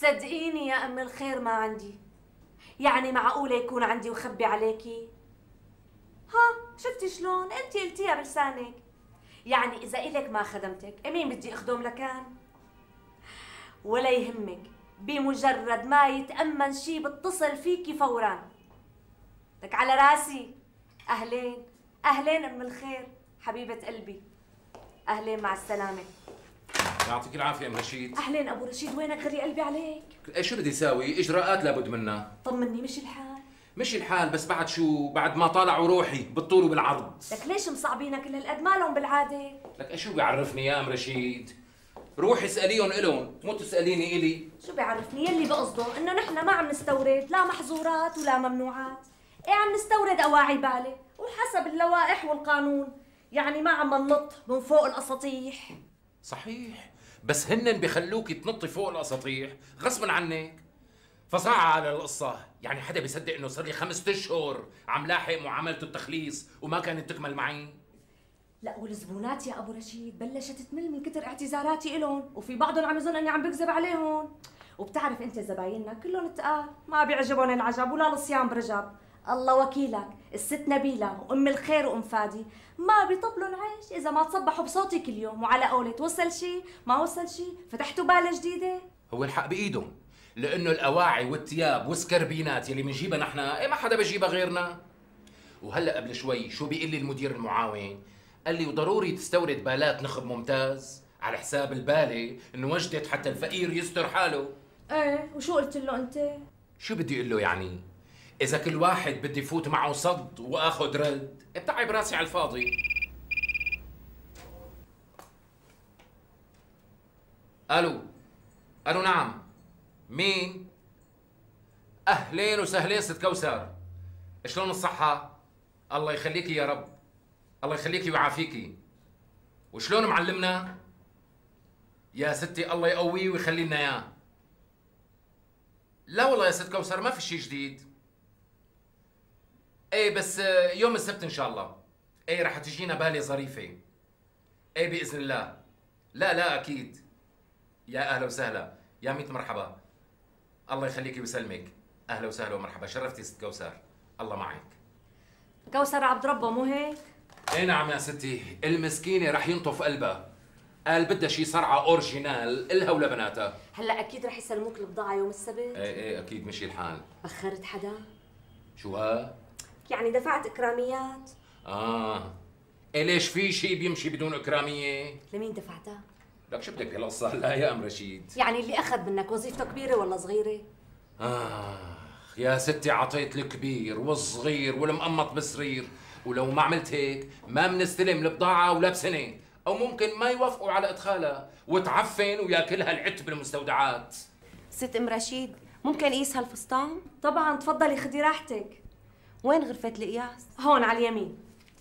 صدقيني يا ام الخير ما عندي. يعني معقولة يكون عندي وخبي عليكي؟ ها شفتي شلون؟ انتي قلتيها بلسانك. يعني اذا الك ما خدمتك مين بدي اخدم لكان؟ ولا يهمك، بمجرد ما يتأمن شي بتصل فيكي فورا. لك على راسي. اهلين اهلين ام الخير حبيبة قلبي. اهلين مع السلامة. يعطيك العافية ام رشيد. اهلين ابو رشيد، وينك غري قلبي عليك؟ ايش شو بدي اساوي؟ اجراءات لابد منها. طمني مشي الحال؟ مشي الحال، بس بعد شو؟ بعد ما طالعوا روحي بالطول وبالعرض. لك ليش مصعبينك كل هالقد؟ مالهم بالعادة؟ لك ايش شو بيعرفني يا ام رشيد؟ روحي اسأليهم الون، مو تسأليني الي. شو بيعرفني؟ يلي بقصده انه نحن ما عم نستورد لا محظورات ولا ممنوعات. ايه عم نستورد اواعي بالة وحسب اللوائح والقانون، يعني ما عم ننط من فوق الاساطيح. صحيح، بس هن بيخلوكي تنطي فوق الاساطيح غصبا عنك. فصاعة على القصة، يعني حدا بيصدق انه صار لي 5 اشهر عم لاحق معاملة التخليص وما كانت تكمل معي؟ لا والزبونات يا ابو رشيد بلشت تمل من كتر اعتذاراتي الهم، وفي بعضهم عم يظن اني عم بكذب عليهم. وبتعرف انت زبايننا كلهم تقال، ما بيعجبهم العجب ولا الصيام برجب. الله وكيلك، الست نبيلة وام الخير وام فادي ما بيطبلوا عيش اذا ما تصبحوا بصوتي كل يوم. وعلى قولة وصل شي ما وصل شي فتحتوا بالة جديدة. هو الحق بايدهم، لانه الاواعي والثياب والسكربينات يلي بنجيبها نحن ما حدا بجيبها غيرنا. وهلا قبل شوي شو بيقول لي المدير المعاون؟ قال لي وضروري تستورد بالات نخب ممتاز على حساب البالة انه وجدت حتى الفقير يستر حاله. ايه وشو قلت له انت؟ شو بدي اقول له يعني؟ اذا كل واحد بدي فوت معه صد واخذ رد بتعب راسي على الفاضي. الو الو نعم، مين؟ اهلين وسهلين ست كوثر، شلون الصحة؟ الله يخليكي يا رب، الله يخليكي ويعافيكي. وشلون معلمنا؟ يا ستي الله يقويه ويخلي لنا اياه. لا والله يا ست كوثر ما في شيء جديد. ايه بس يوم السبت ان شاء الله. ايه رح تجينا بالي ظريفة. ايه بإذن الله. لا لا اكيد. يا اهلا وسهلا، يا ميت مرحبا. الله يخليكي ويسلمك. اهلا وسهلا ومرحبا، شرفتي ست كوثر. الله معك. كوثر عبد ربه مو هيك؟ ايه نعم يا ستي، المسكينة رح ينطف قلبها. قال بدها شي صرعة اورجينال إلها ولبناتها. هلا اكيد رح يسلموك البضاعة يوم السبت؟ ايه اكيد مشي الحال. بخرت حدا؟ شو ها؟ يعني دفعت اكراميات؟ ايه ليش في شي بيمشي بدون اكرامية؟ لمين دفعتها؟ لك شو بدك هالقصة هلا يا ام رشيد؟ يعني اللي اخذ منك وظيفته كبيرة ولا صغيرة؟ يا ستي عطيت الكبير والصغير والمقمط بالسرير، ولو ما عملت هيك ما بنستلم البضاعة ولا بسنة، أو ممكن ما يوافقوا على إدخالها وتعفن وياكلها العت بالمستودعات. ست ام رشيد ممكن قيس هالفستان؟ طبعا تفضلي خدي راحتك. وين غرفة القياس؟ هون على اليمين.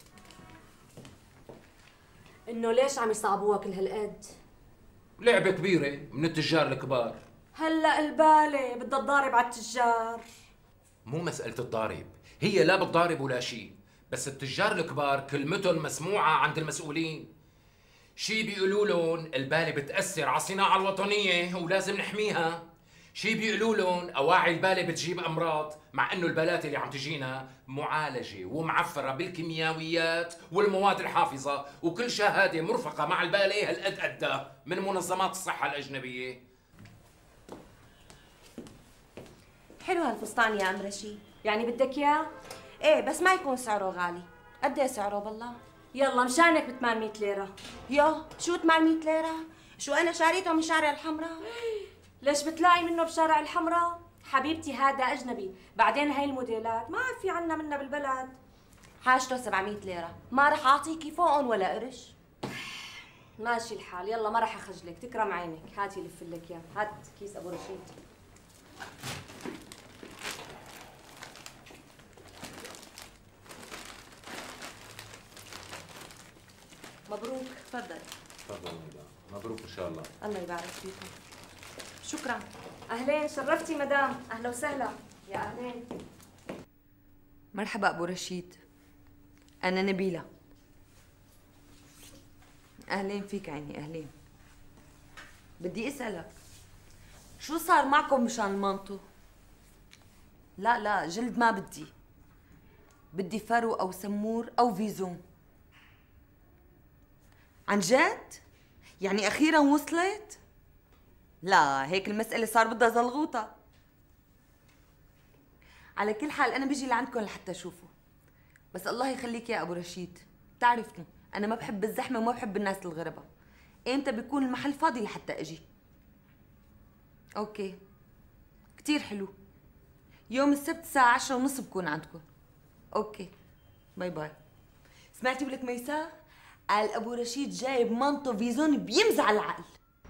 انه ليش عم يصعبوها كل هالقد؟ لعبة كبيرة من التجار الكبار. هلا البالة بدها تضارب على التجار. مو مسألة الضارب، هي لا بتضارب ولا شيء، بس التجار الكبار كلمتهم مسموعة عند المسؤولين. شي بيقولوا لهم البالة بتأثر على الصناعة الوطنية ولازم نحميها، شي بيقولوا لهم أواعي البالة بتجيب أمراض، مع إنه البالات اللي عم تجينا معالجة ومعفرة بالكيميائيات والمواد الحافظة، وكل شهادة مرفقة مع البالة هالقد قدها من منظمات الصحة الأجنبية. حلو هالفستان يا ام رشيد. يعني بدك اياه؟ ايه بس ما يكون سعره غالي. قد ايه سعره بالله؟ يلا مشانك ب 800 ليرة. يا شو 800 ليرة؟ شو انا شاريته من شارع الحمراء؟ ليش بتلاقي منه بشارع الحمراء؟ حبيبتي هذا اجنبي، بعدين هاي الموديلات ما في عنا منها بالبلد. حاجته 700 ليرة، ما رح اعطيكي فوقهم ولا قرش. ماشي الحال، يلا ما رح اخجلك، تكرم عينك، هاتي لف لك اياه، هات كيس ابو رشيد. مبروك. تفضل. تفضل. مبروك ان شاء الله. الله يبارك فيكم. شكرا. اهلين، شرفتي مدام. اهلا وسهلا. يا اهلين. مرحبا ابو رشيد، انا نبيلة. اهلين فيك عيني. اهلين. بدي اسالك شو صار معكم مشان المانطو؟ لا لا، جلد ما بدي فرو او سمور او فيزون. عن جد؟ يعني اخيرا وصلت؟ لا هيك المسألة صار بدها زلغوطة. على كل حال انا بيجي لعندكم لحتى اشوفه. بس الله يخليك يا ابو رشيد، بتعرفني انا ما بحب الزحمة وما بحب الناس الغربة. امتى بيكون المحل فاضي لحتى اجي؟ اوكي كتير حلو. يوم السبت الساعة 10:30 بكون عندكم. اوكي باي باي. سمعتي ولك ميساء؟ قال ابو رشيد جايب مانطو فيزون بيمزع العقل.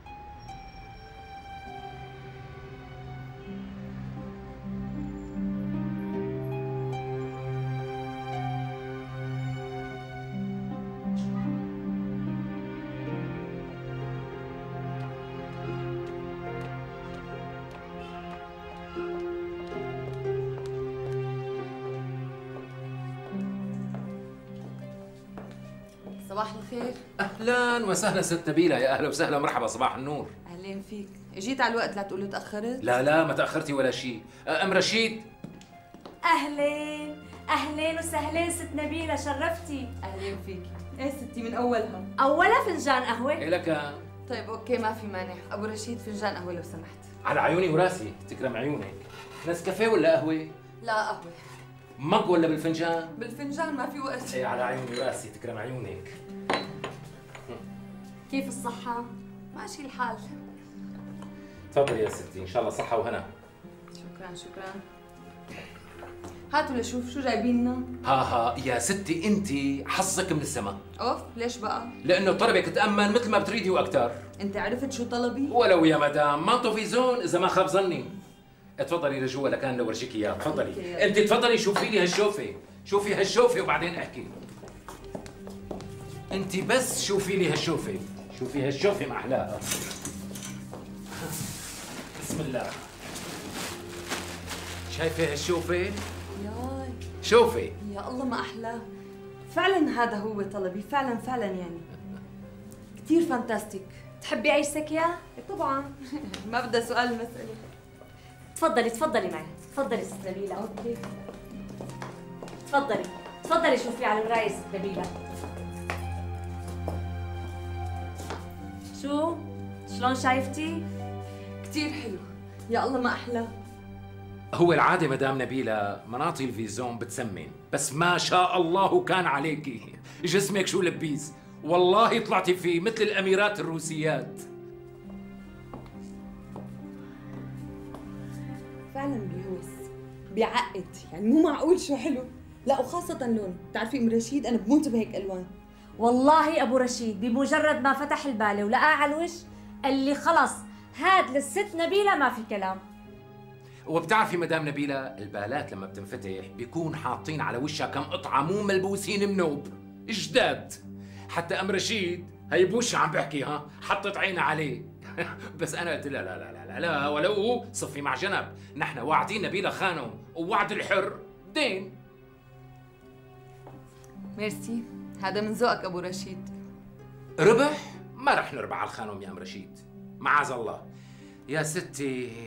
صباح الخير. اهلا وسهلا ست نبيله، يا اهلا وسهلا، مرحبا، صباح النور. اهلين فيك. اجيت على الوقت لا تقولوا تاخرت؟ لا لا ما تاخرتي ولا شيء. ام رشيد. اهلين اهلين وسهلين ست نبيله، شرفتي. اهلين فيك. ايه ستي من اولها. اولها فنجان قهوه. إيه لك؟ طيب اوكي ما في مانع. ابو رشيد فنجان قهوه لو سمحت. على عيوني وراسي، تكرم عيونك. نسكافيه ولا قهوه؟ لا قهوه. مج ولا بالفنجان؟ بالفنجان ما في وقت. ايه على عيوني وراسي، تكرم عيونك. كيف الصحه؟ ماشي الحال. تفضلي يا ستي، ان شاء الله صحه وهنا. شكرا شكرا. هاتوا لشوف شو جايبين لنا. ها يا ستي انت حظك من السما. اوف ليش بقى؟ لانه طلبك تامن مثل ما بتريدي واكثر. انت عرفت شو طلبي؟ ولو يا مدام مانطو فيزون اذا ما خاب ظني. تفضلي لجوا لكان لورجيك اياه، تفضلي. انت تفضلي شوفي لي هالشوفه، شوفي هالشوفه وبعدين احكي. انت بس شوفي لي هالشوفه، شوفي هالشوفه ما احلاها. بسم الله. شايفه هالشوفه؟ ياي شوفي. يا الله ما احلاه. فعلا هذا هو طلبي، فعلا فعلا يعني. كثير فانتاستيك. تحبي عيشك يا؟ طبعا. ما بدها سؤال المسألة. تفضلي تفضلي معي، تفضلي ست نبيله. اوكي تفضلي تفضلي شوفي على المرايه ست نبيله. شو؟ شلون شايفتي؟ كثير حلو. يا الله ما احلاه. هو العادة مدام نبيلة مناطي الفيزون بتسمن، بس ما شاء الله كان عليكي، جسمك شو لبيس، والله طلعتي فيه مثل الأميرات الروسيات. فعلا بيهوس، بيعقد، يعني مو معقول شو حلو. لا وخاصة لون، بتعرفي ام رشيد انا بموت بهيك الوان. والله ابو رشيد بمجرد ما فتح البالة ولقاه على الوش قال لي خلص هاد للست نبيلة ما في كلام. وبتعرفي مدام نبيلة البالات لما بتنفتح بيكون حاطين على وشها كم قطعة مو ملبوسين منوب جداد. حتى ام رشيد هي بوش عم بحكي حطت عينها عليه. بس انا قلت لا لا لا لا لا ولو صفي مع جنب، نحن واعدين نبيلة خانم ووعد الحر دين. ميرسي، هذا من ذوقك ابو رشيد. ربح؟ ما رح نربح على الخانم يا ام رشيد، معاذ الله. يا ستي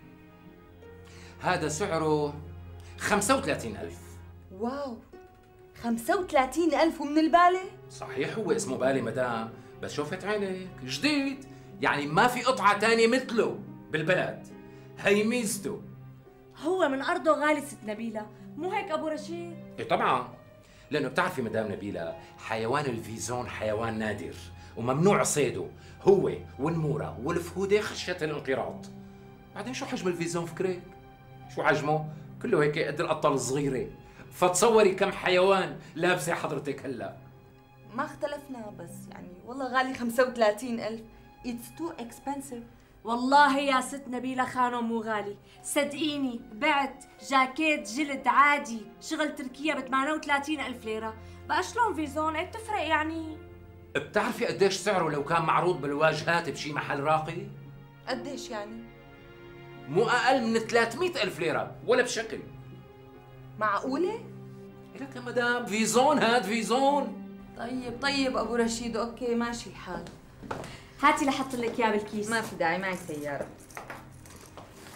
هذا سعره 35,000. واو 35,000 ومن البالة؟ صحيح هو اسمه بالي مدام، بس شوفت عينك جديد، يعني ما في قطعة تانية مثله بالبلد، هي ميزته. هو من أرضه غالي ست نبيلة، مو هيك أبو رشيد؟ إيه طبعا، لأنه بتعرفي مدام نبيلة حيوان الفيزون حيوان نادر وممنوع صيده، هو والنمورة والفهودة خشية الانقراض. بعدين شو حجم الفيزون فكرك؟ شو حجمه؟ كله هيك قد القطة الصغيرة، فتصوري كم حيوان لابسة حضرتك هلا. ما اختلفنا بس يعني والله غالي 35,000. It's too expensive. والله يا ست نبيلة خانم مو غالي، صدقيني بعت جاكيت جلد عادي شغل تركيا ب 38,000 ليرة، بقى شلون فيزون هيك تفرق يعني؟ بتعرفي قديش سعره لو كان معروض بالواجهات بشي محل راقي؟ قديش يعني؟ مو أقل من 300,000 ليرة ولا بشكل. معقولة؟ لك يا مدام فيزون، هاد فيزون. طيب ابو رشيد اوكي ماشي الحال. هاتي لحط لك اياه بالكيس. ما في داعي، معي سيارة.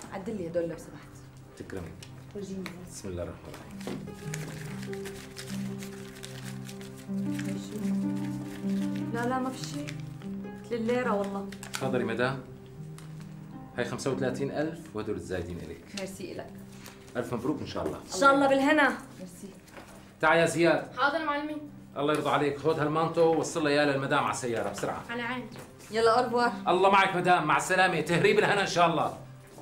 عدل لي هدول لو سمحت. تكرمي. ورجيني. بسم الله الرحمن الرحيم. لا ما في شيء، مثل الليرة والله. تفضلي مدام. هي 35,000 وهدول الزايدين إليك. ميرسي إلك. ألف مبروك إن شاء الله. إن شاء الله بالهنا. ميرسي. تعال يا زياد. حاضر معلمي. الله يرضى عليك، خذ هالمانتو ووصلها اياه للمدام على السياره بسرعه. على عين. يلا أربوار. الله معك مدام، مع السلامه، تهريب الهنا ان شاء الله.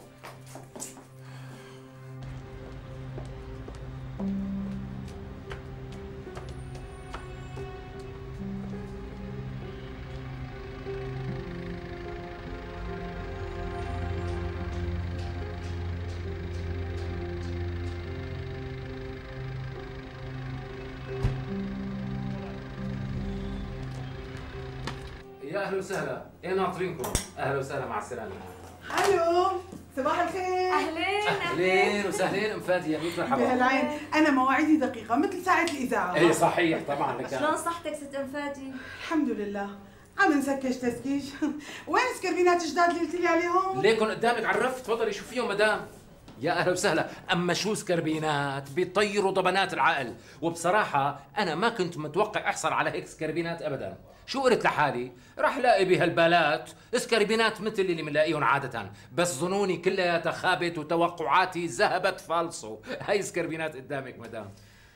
يا اهلا وسهلا، ايه ناطرينكم؟ اهلا وسهلا، مع السلامه. الو، صباح الخير. أهلين اهلين وسهلين ام فاديه، ميت مرحبا. بهالعين، انا مواعيدي دقيقه مثل ساعه الاذاعه. ايه صحيح طبعا لك. شلون صحتك ست أم فادي؟ الحمد لله، عم نسكش تسكيش. وين سكربينات جداد اللي قلت لي عليهم؟ ليكن قدامك على الرف، تفضلي شوفيهم مدام. يا اهلا وسهلا، اما شو سكربينات بيطيروا ضبنات العقل، وبصراحه انا ما كنت متوقع احصل على هيك سكربينات ابدا. شو قلت لحالي؟ راح لاقي بهالبالات سكربينات مثل اللي بنلاقيهم عاده، بس ظنوني كلياتها خابت وتوقعاتي ذهبت فالصو. هي سكربينات قدامك مدام.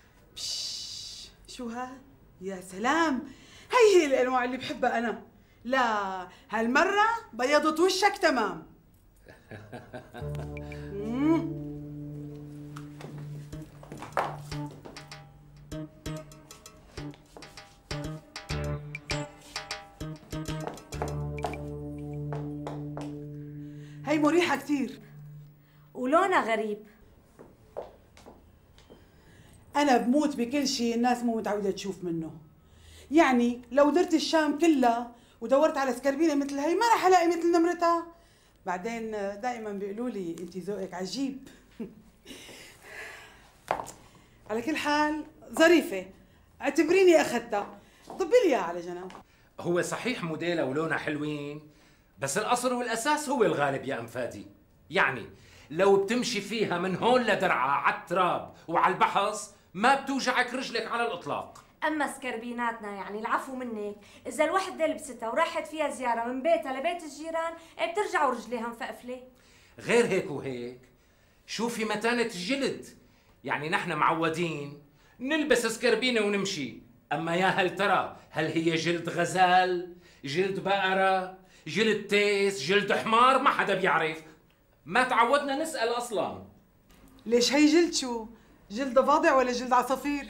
شو ها؟ يا سلام، هي الانواع اللي بحبها انا. لا، هالمره بيضت وشك تمام. هي مريحة كتير ولونها غريب. أنا بموت بكل شيء الناس مو متعودة تشوف منه. يعني لو درت الشام كلها ودورت على سكربينة مثل هي ما راح ألاقي مثل نمرتها. بعدين دائما بيقولوا لي أنت ذوقك عجيب. على كل حال ظريفة، اعتبريني أخذتها. طبي لي إياها على جنب. هو صحيح موديلها ولونها حلوين، بس الأصل والأساس هو الغالب يا أم فادي. يعني لو بتمشي فيها من هون لدرعا على التراب وعلى البحص ما بتوجعك رجلك على الإطلاق. أما سكربيناتنا يعني العفو منك، إذا الوحدة لبستها وراحت فيها زيارة من بيتها لبيت الجيران بترجع ورجليها مفقفلة. غير هيك وهيك، شوفي متانة الجلد. يعني نحن معودين نلبس سكربينة ونمشي، أما يا هل ترى هل هي جلد غزال، جلد بقرة، جلد تيس، جلد حمار؟ ما حدا بيعرف، ما تعودنا نسأل أصلاً. ليش هي جلد شو؟ جلد ضفادع ولا جلد عصافير؟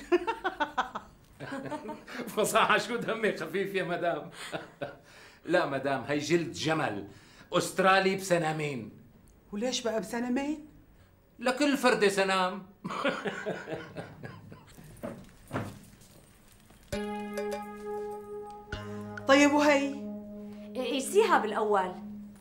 فصاحة شو دمي خفيف يا مدام. لا مدام، هي جلد جمل أسترالي بسنامين. وليش بقى بسنامين؟ لكل فردة سنام. طيب وهي؟ قيسيها بالأول.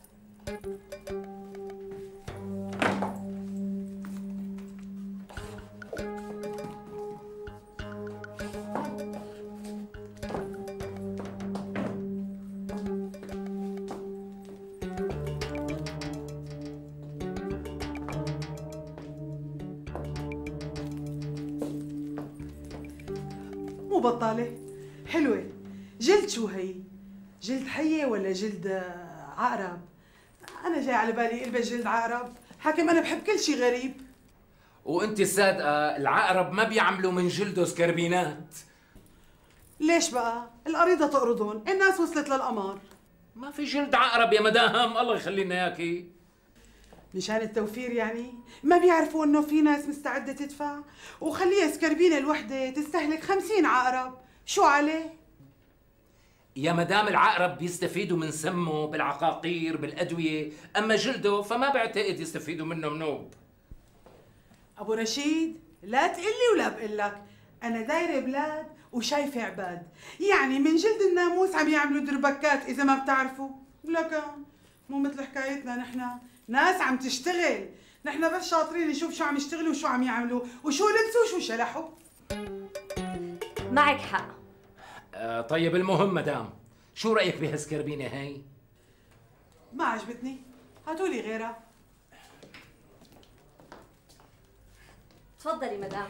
مو بطالة، حلوة. جلد شو هي؟ جلد حية ولا جلد عقرب؟ أنا جاي على بالي البس جلد عقرب، حاكم أنا بحب كل شيء غريب. وانت الصادقة العقرب ما بيعملوا من جلده سكربينات. ليش بقى؟ القريضة تقرضون، الناس وصلت للقمر. ما في جلد عقرب يا مدام، الله يخلي لنا اياكي. مشان التوفير يعني؟ ما بيعرفوا انه في ناس مستعدة تدفع؟ وخليها سكربينة الوحدة تستهلك 50 عقرب، شو عليه؟ يا مدام العقرب بيستفيدوا من سمه بالعقاقير بالأدوية، أما جلده فما بعتقد يستفيدوا منه منوب. أبو رشيد، لا تقلي ولا بقلك، أنا دايرة بلاد وشايفة عباد، يعني من جلد الناموس عم يعملوا دربكات إذا ما بتعرفوا. لكن مو مثل حكايتنا نحن، ناس عم تشتغل، نحن بس شاطرين نشوف شو عم يشتغلوا وشو عم يعملوا وشو لبسوا وشو شلحوا. معك حق. طيب المهم مدام، شو رأيك بهالسكربينة هاي؟ ما عجبتني، هاتولي غيرها. تفضلي مدام.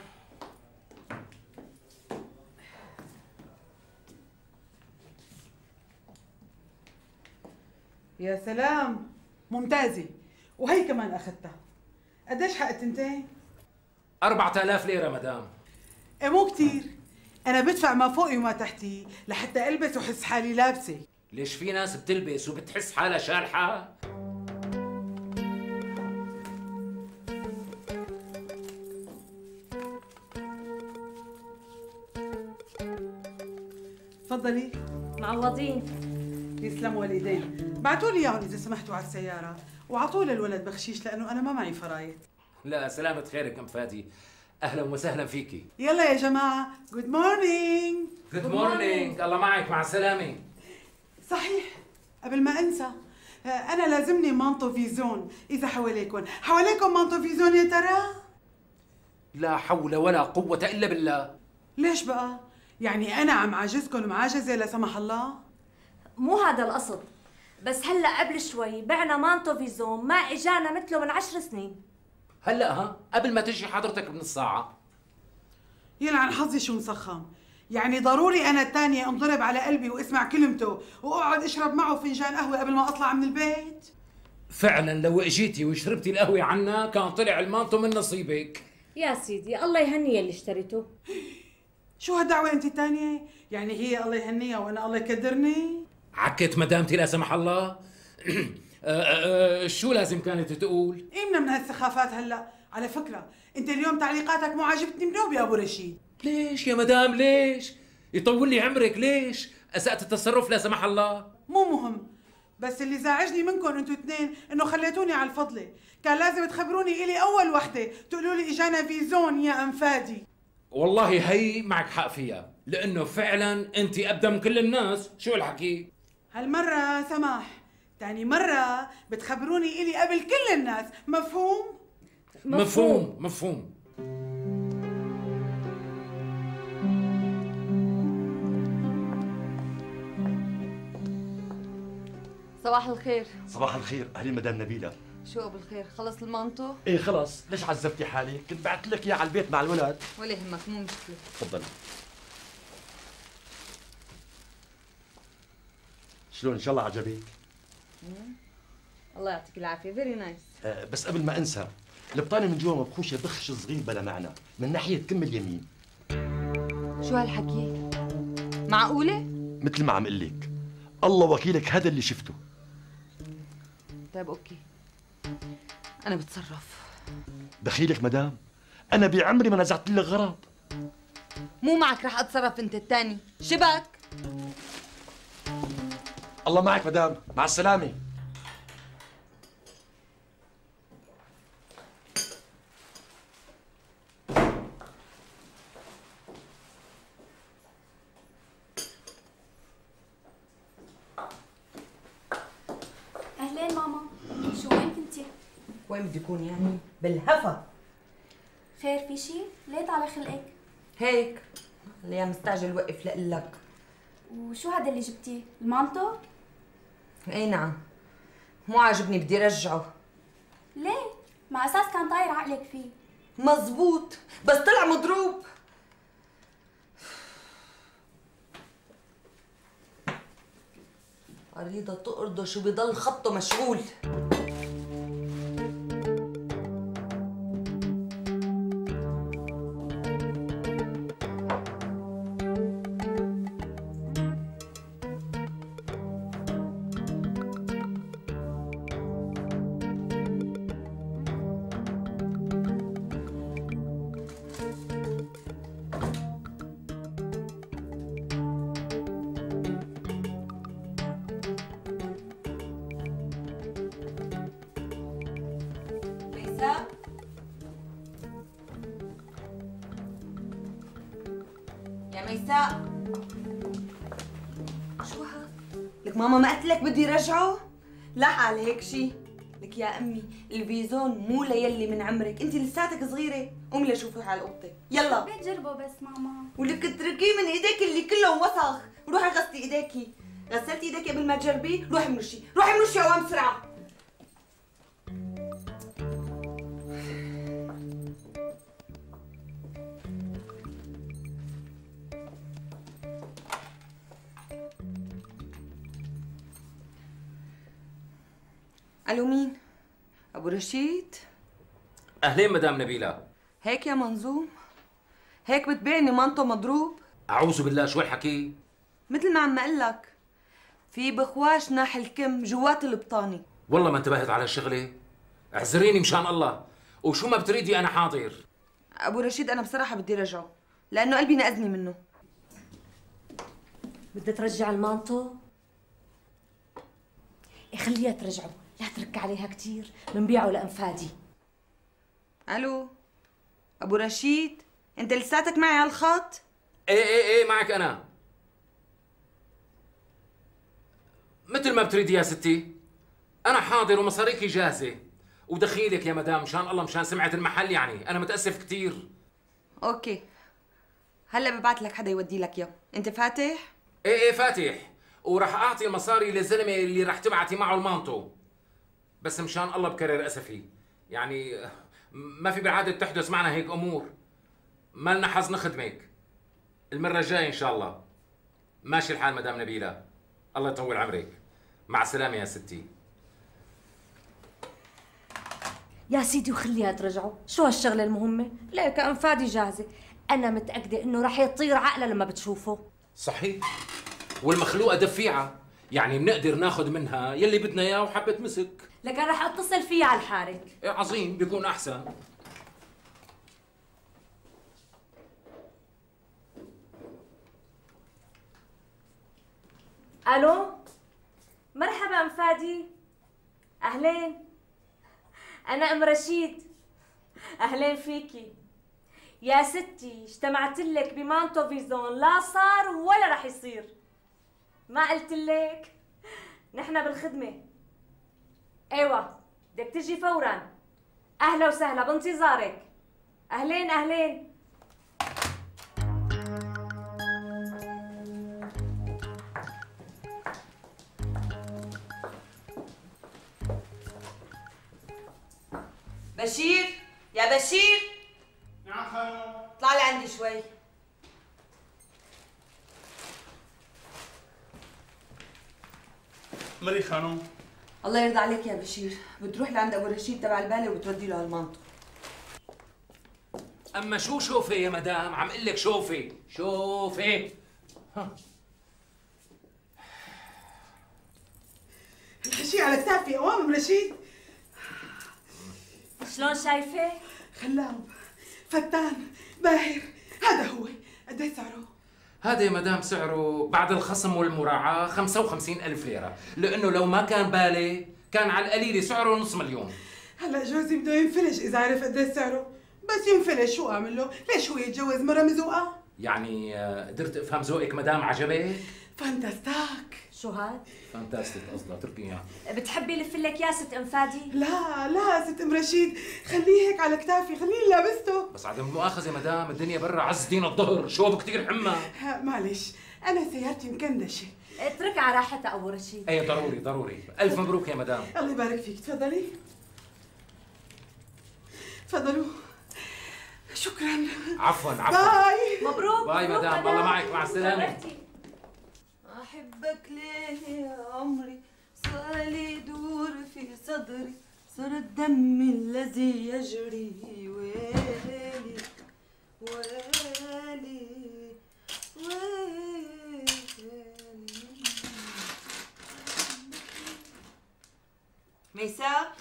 يا سلام، ممتازة. وهي كمان أخذتها. قديش حق التنتين؟ 4000 ليرة مدام. إيه مو كتير. أنا بدفع ما فوقي وما تحتي لحتى ألبس وحس حالي لابسة. ليش في ناس بتلبس وبتحس حالها شالحة؟ تفضلي. معوضين. يسلم والدين. بعتوا لي اياهم اذا سمحتوا على السياره، وعطوا للولد بخشيش لانه انا ما معي فرايد. لا سلامة خيرك ام فادي، اهلا وسهلا فيكي. يلا يا جماعه، جود مورنينج. جود مورنينج، الله معك، مع السلامة. صحيح، قبل ما انسى، انا لازمني مانتو فيزون. اذا حواليكم مانتو فيزون يا ترى؟ لا حول ولا قوة الا بالله. ليش بقى؟ يعني انا عم عاجزكم معاجزه لا سمح الله؟ مو هذا القصد، بس هلا قبل شوي بعنا مانتو فيزون ما اجانا مثله من 10 سنين. هلا قبل ما تجي حضرتك بنص ساعة. يلعن حظي شو مسخم. يعني ضروري انا الثانيه انضرب على قلبي واسمع كلمته واقعد اشرب معه فنجان قهوه قبل ما اطلع من البيت؟ فعلا لو اجيتي وشربتي القهوة عنا كان طلع المانتو من نصيبك. يا سيدي الله يهني اللي اشتريته. شو هالدعوة انت الثانية؟ يعني هي الله يهنيها وانا الله يكدرني؟ عكت مدامتي لا سمح الله. شو لازم كانت تقول؟ ايمنا من هالسخافات هلا. على فكرة انت اليوم تعليقاتك مو عاجبتني منوب يا ابو رشيد. ليش يا مدام ليش؟ يطول لي عمرك ليش؟ اسأت التصرف لا سمح الله. مو مهم، بس اللي زعجني منكم انتوا اثنين انه خليتوني على الفضلة. كان لازم تخبروني الي اول وحدة تقولوا لي اجانا فيزون يا ام فادي. والله هي معك حق فيها، لانه فعلا انت ابدا من كل الناس. شو الحكي؟ هالمرة سماح، تاني مرة بتخبروني الي قبل كل الناس، مفهوم؟ مفهوم مفهوم. صباح الخير. صباح الخير، اهلين مدام نبيلة. شو بالخير، خلص المانتو؟ ايه خلص، ليش عذبتي حالك؟ كنت بعت لك اياه على البيت مع الولد. ولا يهمك، مو مشكلة. تفضلي. شلون ان شاء الله عجبك؟ الله يعطيك العافية، فيري نايس. بس قبل ما انسى، البطانة من جوا مبخوشة بخش صغير بلا معنى، من ناحية كم اليمين. شو هالحكي؟ معقولة؟ مثل ما عم قل لك، الله وكيلك هذا اللي شفته. طيب اوكي، أنا بتصرف. دخيلك مدام، أنا بعمري ما نزعت لك غرض. مو معك رح أتصرف أنت الثاني، شبك؟ الله معك مدام، مع السلامة. أهلين ماما، شو وين كنتي؟ وين بدي يكون يعني؟ بالهفا. خير في شي؟ ليه على خلقك؟ هيك اللي مستعجل وقف لقلك. وشو هذا اللي جبتيه؟ المانتو؟ اي نعم، مو عاجبني بدي رجعه. ليه؟ مع أساس كان طاير عقلك فيه. مزبوط، بس طلع مضروب. عريضة تقرضش وبيضل خطه مشغول. يا ميساء، شو هاد؟ لك ماما ما قلت لك بدي رجعه؟ لا حال هيك شي. لك يا امي الفيزون مو ليلي من عمرك، انت لساتك صغيره. قومي لشوفي حال اوضتك، يلا. ليه تجربه بس ماما؟ ولك اتركيه من ايديك اللي كلهم وسخ، روحي غسلي ايديكي. غسلتي ايديك قبل ما تجربيه؟ روحي مرشي، روحي مرشي اوام بسرعه. الو مين؟ ابو رشيد؟ اهلين مدام نبيله. هيك يا منظوم؟ هيك بتبيعني مانطو مضروب؟ اعوذ بالله، شو الحكي؟ مثل ما عم اقول لك، في بخواش ناحي الكم جوات البطاني. والله ما انتبهت على الشغله. اعذريني مشان الله، وشو ما بتريدي انا حاضر. ابو رشيد انا بصراحه بدي رجعه لانه قلبي نقزني منه. بدها ترجع المانطو؟ خليها ترجعه، لا ترك عليها كثير، بنبيعه لانفادي. الو ابو رشيد، انت لساتك معي على الخط؟ ايه معك انا. مثل ما بتريدي يا ستي، انا حاضر ومصاريكي جاهزه، ودخيلك يا مدام مشان الله، مشان سمعه المحل، يعني انا متاسف كثير. اوكي، هلا ببعث لك حدا يودي لك اياه. انت فاتح؟ ايه فاتح، وراح اعطي المصاري للزلمه اللي راح تبعتي معه المانطو. بس مشان الله بكرر اسفي، يعني ما في بالعاده تحدث معنا هيك امور. ما لنا حظ نخدمك. المره الجايه ان شاء الله. ماشي الحال مدام نبيله، الله يطول عمرك. مع السلامه يا ستي. يا سيدي وخليها ترجعه، شو هالشغله المهمه؟ ليك انفادي جاهزه، انا متاكده انه رح يطير عقله لما بتشوفه. صحيح، والمخلوقه دفيعه، يعني بنقدر ناخذ منها يلي بدنا اياه وحبه مسك. لكن رح اتصل فيها على الحارق. إيه عظيم، بيكون احسن. الو، مرحبا ام فادي. اهلين، انا ام رشيد. اهلين فيكي يا ستي. اجتمعت لك بمانتو فيزون، لا صار ولا رح يصير. ما قلت لك نحن بالخدمه؟ ايوه بدك تجي فورا. اهلا وسهلا، بانتظارك. اهلين اهلين. بشير، يا بشير. نعم خالو. اطلع لي عندي شوي. مري خانم. الله يرضى عليك يا بشير، بتروح لعند ابو رشيد تبع البالة وبتودي له هالمانطو. اما شو شوفي يا مدام، عم اقول لك شوفي شوفي. الحشي على كتافي اوام ام رشيد. شلون شايفه؟ خلاب، فتان، باهر. هذا هو. قد ايه سعره؟ هذا يا مدام سعره بعد الخصم والمراعاة 55,000 ليرة، لأنه لو ما كان بالي كان على القليلة سعره نص مليون. هلا جوزي بده ينفلج اذا عرف قد ايه سعره، بس ينفلج شو اعمل له؟ ليش هو يتجوز مرة مزوقة؟ يعني قدرت افهم ذوقك مدام، عجبك؟ فانتاستاك. شو هاد؟ فانتاستيك قصدها تركي يعني. بتحبي لفلك يا ست ام فادي؟ لا ست ام رشيد، خليه هيك على كتافي، خليني لابسته. بس عدم المؤاخذة يا مدام، الدنيا برا عز دين الظهر، شوب كثير حمى. معلش انا سيارتي مكندشه. اترك على راحتها ابو رشيد. ايه ضروري. الف مبروك يا مدام. الله يبارك فيك، تفضلي. تفضلوا. شكرا. عفوا. باي. مبروك. باي مدام، الله معك، مع السلامة. احبك ليه يا عمري، صالي يدور في صدري، صار الدم الذي يجري. ويلي ويلي ويلي. ميساء،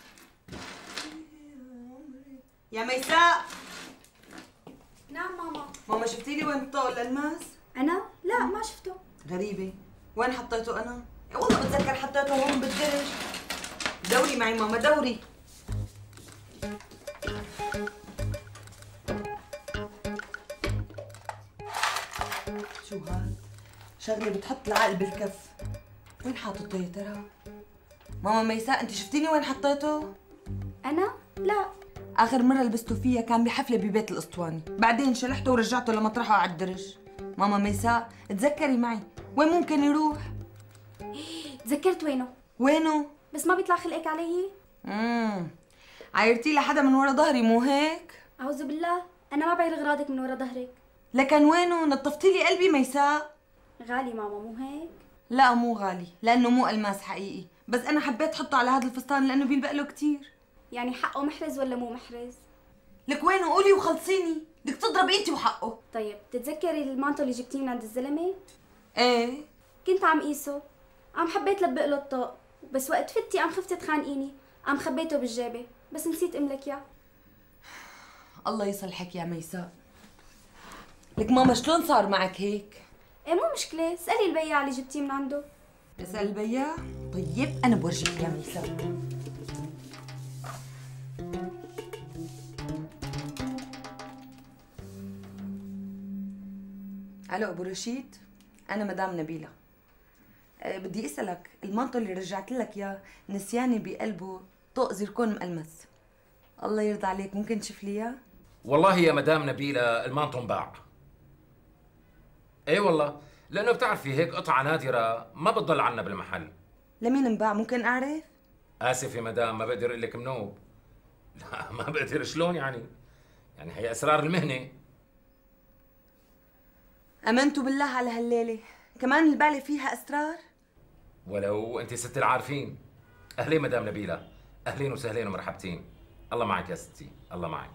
يا ميساء. نعم ماما. ماما شفتي لي وين بطاق الالماس؟ أنا؟ لا ما شفته. غريبة، وين حطيته أنا؟ والله بتذكر حطيته هون بالدرج. دوري معي ماما، دوري. شو هاد؟ شغلة بتحط العقل بالكف. وين حاطته يا ترى؟ ماما ميساء، انت شفتيني وين حطيته؟ أنا؟ لا. آخر مرة لبسته فيها كان بحفلة ببيت الأسطواني، بعدين شلحته ورجعته لمطرحه على الدرج. ماما ميساء تذكري معي، وين ممكن يروح؟ تذكرت وينه. وينه؟ بس ما بيطلع خلقك علي. عايرتي لحدا من ورا ظهري مو هيك؟ أعوذ بالله، أنا ما بعير أغراضك من ورا ظهرك. لكن وينه؟ نطفتي لي قلبي ميساء. غالي ماما مو هيك؟ لا مو غالي، لأنه مو ألماس حقيقي، بس انا حبيت احطه على هذا الفستان لانه بيلبق له كثير. يعني حقه محرز ولا مو محرز؟ لك وينه؟ قولي وخلصيني، بدك تضربي انت وحقه. طيب بتتذكري المانتو اللي جبتيه من عند الزلمه؟ ايه كنت عم قيسه، عم حبيت لبق له الطاق، بس وقت فتي عم خفتي تخانقيني، عم خبيته بالجيبه، بس نسيت املك اياه. الله يصلحك يا ميساء. لك ماما شلون صار معك هيك؟ ايه مو مشكله، اسالي البياع اللي جبتيه من عنده. اسال البياع؟ طيب انا بورجيك يا ميساء. الو ابو رشيد، انا مدام نبيله. بدي اسالك، المانطو اللي رجعت لك اياه نسياني بقلبه طوق زركون مقلمس. الله يرضى عليك، ممكن تشوف لي اياه؟ والله يا مدام نبيلة المانطو انباع. اي والله، لانه بتعرفي هيك قطعة نادرة ما بتضل عنا بالمحل. لمين انباع؟ ممكن اعرف؟ اسف يا مدام، ما بقدر اقول لك منوب. لا ما بقدر. شلون يعني؟ يعني هي اسرار المهنة. امنتوا بالله على هالليله، كمان البالة فيها اسرار؟ ولو انت ست العارفين. اهلين مدام نبيلة، اهلين وسهلين ومرحبتين. الله معك يا ستي، الله معك.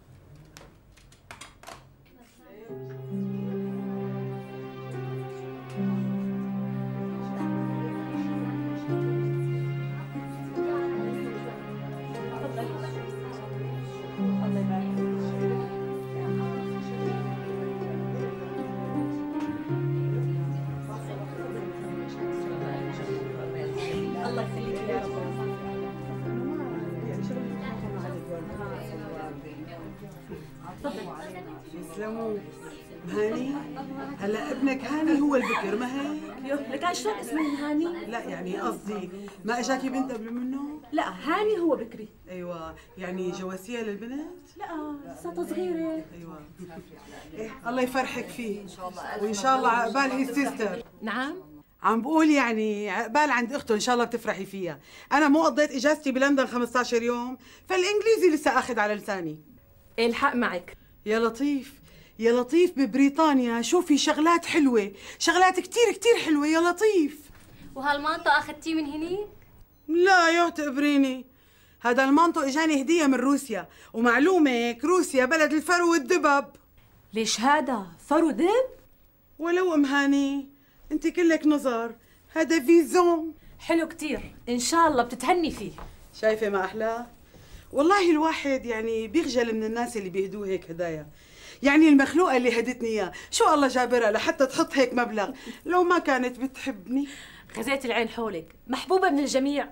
يسلموا. هاني، هلا ابنك هاني هو البكر ما هيك؟ يو لك شلون اسمه هاني؟ لا يعني قصدي ما اجاكي بنت قبل منه؟ لا هاني هو بكري. ايوه، يعني جواسيه للبنت؟ لا لساتها صغيرة. ايوه. إيه الله يفرحك فيه وان شاء الله عقبال هي سيستر. نعم؟ عم بقول يعني عقبال عند اخته ان شاء الله بتفرحي فيها. انا مو قضيت اجازتي بلندن 15 يوم، فالانجليزي لسه اخذ على لساني. الحق معك. يا لطيف يا لطيف، ببريطانيا شوفي شغلات حلوة، شغلات كتير كتير حلوة يا لطيف. وهالمانتو اخذتيه من هنيك؟ لا يا تقبريني، هذا المانطو اجاني هدية من روسيا، ومعلومك روسيا بلد الفرو والدبب. ليش هذا؟ فرو دب؟ ولو ام هاني انت كلك نظر، هذا فيزون حلو كتير، ان شاء الله بتتهني فيه. شايفة ما احلاه؟ والله الواحد يعني بيخجل من الناس اللي بيهدوه هيك هدايا. يعني المخلوقة اللي هدتني اياه، شو الله جابرها لحتى تحط هيك مبلغ، لو ما كانت بتحبني. خزيت العين حولك، محبوبة من الجميع.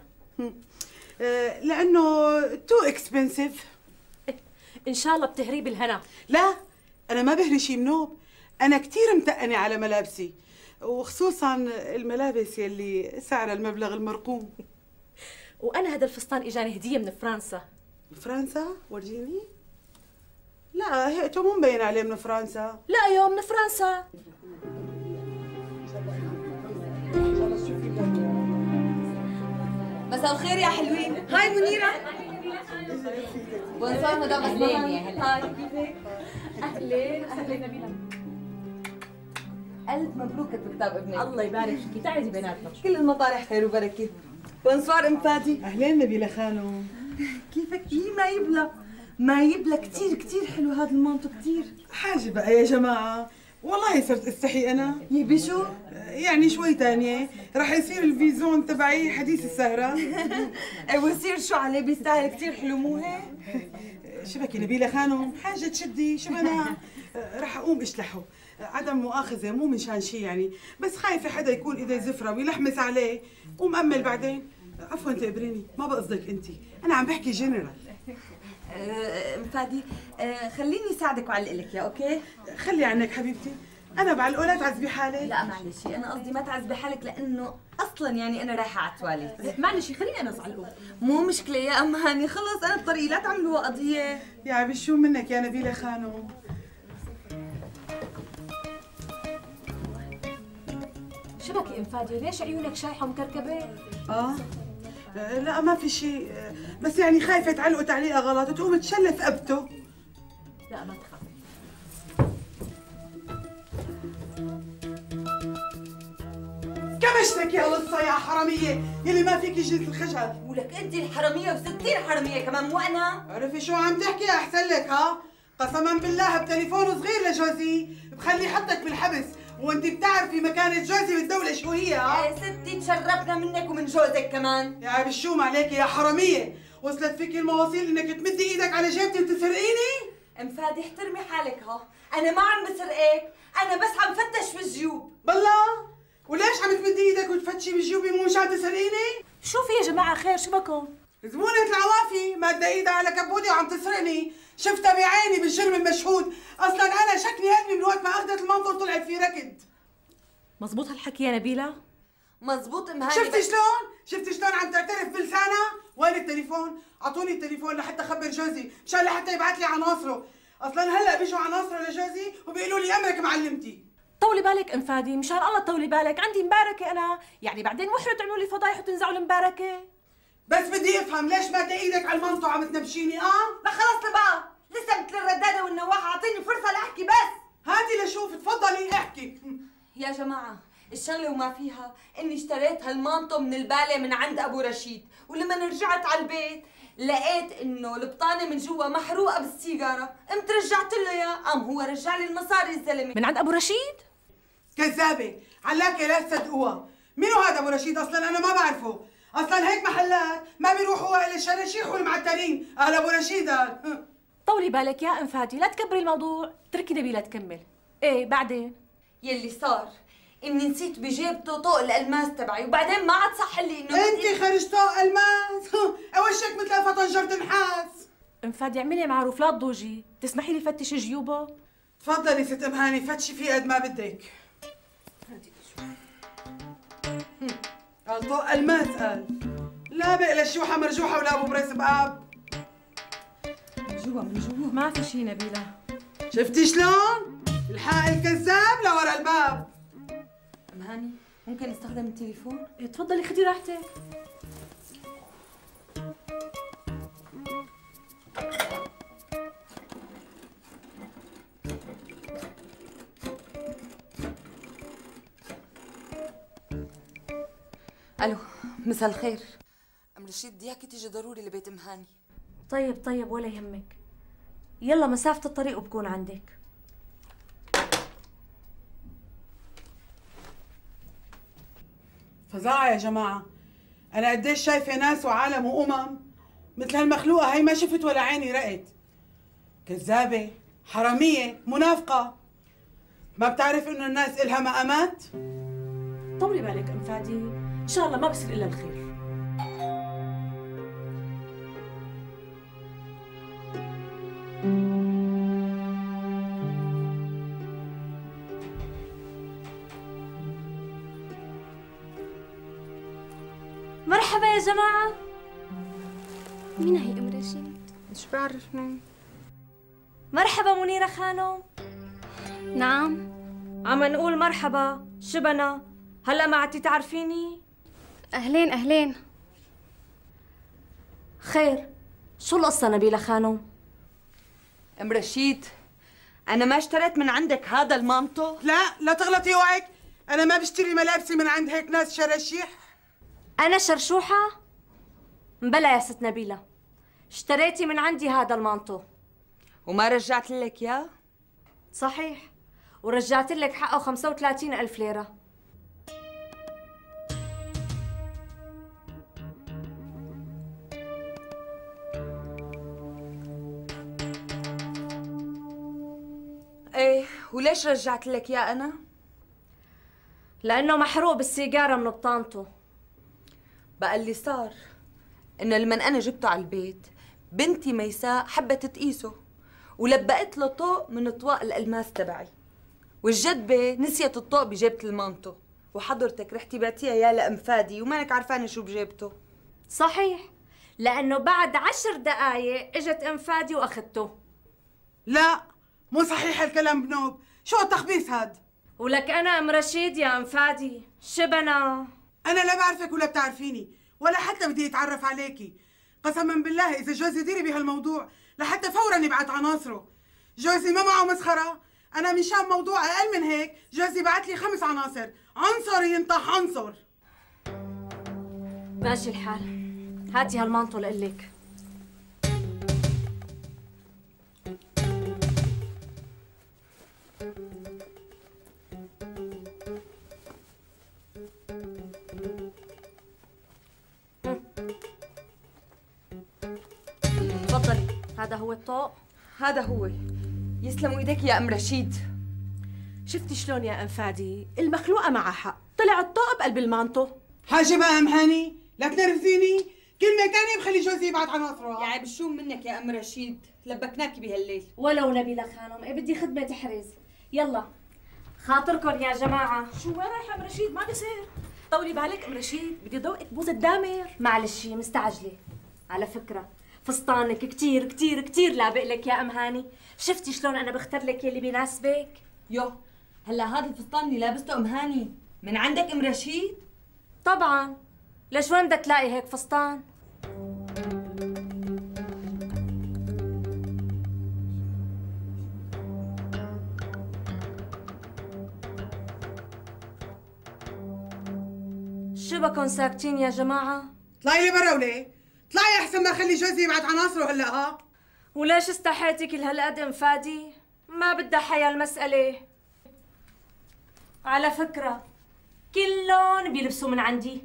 لأنه تو اكسبنسيف. ان شاء الله بتهري بالهنا. لا أنا ما بهري شي منوب، أنا كتير متقنة على ملابسي، وخصوصا الملابس يلي سعرها المبلغ المرقوم. وانا هذا الفستان اجاني هدية من فرنسا. فرنسا؟ ورجيني. لا هيئته مو مبين عليه من فرنسا. لا يوم من فرنسا. مساء الخير يا حلوين. هاي منيرة. بونسوار مدام أهلين يا هلا. هاي كيفك؟ اهلين اهلين نبيلة. ألف مبروك بكتاب ابنك. الله يبارك فيكي، تعالي بيناتنا. كل المطارح خير وبركة. بونسوار ام فادي. أهلين نبيلة خانم. كيفك؟ هي ما يبلى ما يبلى، كتير كتير حلو هذا المانتو كتير. حاجة بقى يا جماعة، والله صرت استحي أنا. يبي شو؟ يعني شوي تانية رح يصير الفيزون تبعي حديث السهرة. ويصير شو عليه؟ بيستاهل كتير حلو مو هيك؟ شبكي نبيلة خانم، حاجة تشدي شو أنا رح أقوم أشلحه. عدم مؤاخذة مو من شان شي يعني، بس خايفة حدا يكون إيدي زفرة ويلحمس عليه ومأمل بعدين. عفوا تقبريني، ما بقصدك أنت، أنا عم بحكي جنرال. ام فادي، خليني ساعدك وعلق لك يا اوكي؟ خلي عنك حبيبتي، أنا بعلقه لا تعذبي حالك. لا معلش، انا قصدي ما تعذبي حالك لانه اصلا يعني انا رايحه على التواليت. معلش خليني انا اصعلقه. مو مشكله يا ام هاني، خلص انا بطريقي، لا تعملوها قضيه. يا عبي شو منك يا نبيلة خانم. شبكي ام فادي، ليش عيونك شايحة ومكركبة؟ لا ما في شيء، بس يعني خايفة تعلقوا تعليقة غلط وتقوم تشلف ابته. لا ما تخافي. كمان ويشتك يا لصة يا حرامية يلي ما فيكي جلد الخجل. ولك انت الحراميه و60 حراميه كمان مو انا. عرفي شو عم تحكي احسن لك ها؟ قسما بالله بتليفون صغير لجوزي بخلي حطك بالحبس، وانت بتعرفي مكانة جوزي بالدولة شو هي ها؟ يا ستي تشرفنا منك ومن جوزك كمان. يا عيب الشوم عليكي يا حرامية، وصلت فيكي المواصيل انك تمدي ايدك على جيبتي وتسرقيني؟ ام فادي احترمي حالك ها، انا ما عم بسرقك، انا بس عم فتش في الجيوب. بالله؟ وليش عم تمدي ايدك وتفتشي بجيوبي مو مشان تسرقيني؟ شو في يا جماعة خير شو بكم؟ زبونة العوافي مادة ايدها على كبودي وعم تسرقني، شفتها بعيني بالجرم المشهود، اصلا انا شكني قلبي من وقت ما اخذت المنطر طلعت في ركض. مزبوط هالحكي يا نبيلة؟ مزبوط ام هاني. شفتي شلون؟ شفتي شلون عم تعترف بلسانها؟ وين التليفون؟ اعطوني التليفون لحتى اخبر جوزي، مشان لحتى يبعث لي عناصره، اصلا هلا بيجوا عناصره لجوزي وبيقولوا لي امرك معلمتي. طولي بالك ام فادي، مشان الله طولي بالك، عندي مباركة انا، يعني بعدين مو حلو تعملوا لي فضايح وتنزعوا المباركة. بس بدي افهم ليش مادة ايدك على المنطقة وعم تنبشيني لا خلص بقى، لسه مثل الردادة والنواحة، اعطيني فرصة لاحكي بس. هاتي لشوف تفضلي احكي. يا جماعة الشغلة وما فيها اني اشتريت هالمانطو من البالة من عند ابو رشيد، ولما رجعت على البيت لقيت انه البطانة من جوا محروقة بالسيجارة، قمت رجعت له اياه، قام هو رجع لي المصاري الزلمة. من عند ابو رشيد؟ كذابة، علاكة لا تصدقوها، مين هذا ابو رشيد اصلا؟ انا ما بعرفه، اصلا هيك محلات ما بيروحوا الا الشراشيح والمعترين، قال ابو رشيد قال. طولي بالك يا ام فادي، لا تكبري الموضوع، اتركي نبيلة تكمل. ايه بعدين؟ يلي صار اني نسيت بجيبته طوق الالماس تبعي، وبعدين ما عاد صح لي انه انت خرجت طوق الماس اوشك مثل طنجرة نحاس. ام فادي اعملي معروف لا تضوجي، تسمحي لي فتش جيوبه؟ تفضلي ست ام هاني فتشي فيه قد ما بدك. قال طوق الماس قال، لا بقى للشوحة مرجوحة ولا ابو بريس بقاب. من جوا ما في شي نبيلة. شفتي شلون؟ الحق الكذاب لورا الباب. ام هاني ممكن استخدم التليفون؟ إيه تفضلي خدي راحتك. الو مساء الخير. ام رشيد بدي اياكي تيجي ضروري لبيت ام هاني. طيب ولا يهمك، يلا مسافة الطريق وبكون عندك. فظاعة يا جماعة، أنا قديش شايفة ناس وعالم وأمم مثل هالمخلوقة هي ما شفت ولا عيني رأت. كذابة، حرامية، منافقة، ما بتعرف إنه الناس إلها مقامات؟ طولي بالك ام فادي، ان شاء الله ما بصير الا الخير. مرحبا يا جماعة. مين هي ام رشيد؟ مش بعرفني. مرحبا منيرة خانم. نعم. عم نقول مرحبا، شبنا؟ هلا ما عدتي تعرفيني؟ اهلين. خير، شو القصة نبيلة خانم؟ ام رشيد انا ما اشتريت من عندك هذا المانطو. لا تغلطي اوعك، أنا ما بشتري ملابسي من عند هيك ناس شراشيح. أنا شرشوحة؟ بلا يا ست نبيلة، اشتريتي من عندي هذا المانطو. وما رجعت لك اياه؟ صحيح، ورجعت لك حقه 35,000 ليرة. ايه وليش رجعت لك اياه انا؟ لأنه محروق بالسيجارة من بطانته. بقى اللي صار انه لما انا جبته على البيت بنتي ميساء حبت تقيسه ولبقت له طوق من طواق الالماس تبعي، والجدبه نسيت الطوق بجيبه المانطو، وحضرتك رحتي بعتيها يا لأم فادي ومانك عرفانه شو بجيبته. صحيح، لأنه بعد 10 دقايق اجت ام فادي واخذته. لا مو صحيح الكلام بنوب، شو التخبيص هاد؟ ولك أنا ام رشيد يا ام فادي، شبنا؟ أنا لا بعرفك ولا بتعرفيني ولا حتى بدي أتعرف عليكي. قسما بالله إذا جوزي ديري بهالموضوع لحتى فورا يبعت عناصره. جوزي ما معه مسخرة، أنا مشان موضوع أقل من هيك جوزي بعت لي 5 عناصر، عنصر ينطح عنصر. ماشي الحال. هاتي هالمانطو لقلك. تفضلي، هذا هو الطوق. هذا هو. يسلموا ايديك يا ام رشيد. شفتي شلون يا ام فادي؟ المخلوقه معها حق، طلع الطوق بقلب المانطو. حاجه بقى ام هاني، لا تنرفزيني، كلمه ثانيه بخلي جوزي يبعت عن ناصره. يا عيب الشوم منك يا ام رشيد، لبكناكي بهالليل. ولو نبي لك خانم، إيه بدي خدمة تحرز. يلا خاطركم يا جماعة. شو وين رايحه ام رشيد؟ ما بصير. طولي بالك ام رشيد، بدي ذوقك بوز الدامر. معلش مستعجلة. على فكرة فستانك كتير كتير كتير لابق لك يا ام هاني. شفتي شلون انا بختار لك يلي بيناسبك؟ يو، هلا هذا الفستان اللي لابسته ام هاني من عندك ام رشيد؟ طبعا. ليش وين بدك تلاقي هيك فستان؟ شو بكون ساكتين يا جماعة؟ اطلعي لي برا وليه؟ اطلعي احسن ما اخلي جوزي يبعت عناصره هلا. ها وليش استحيتي كل هالقد ام فادي؟ ما بدها حيا المسألة. على فكرة كلهم بيلبسوا من عندي.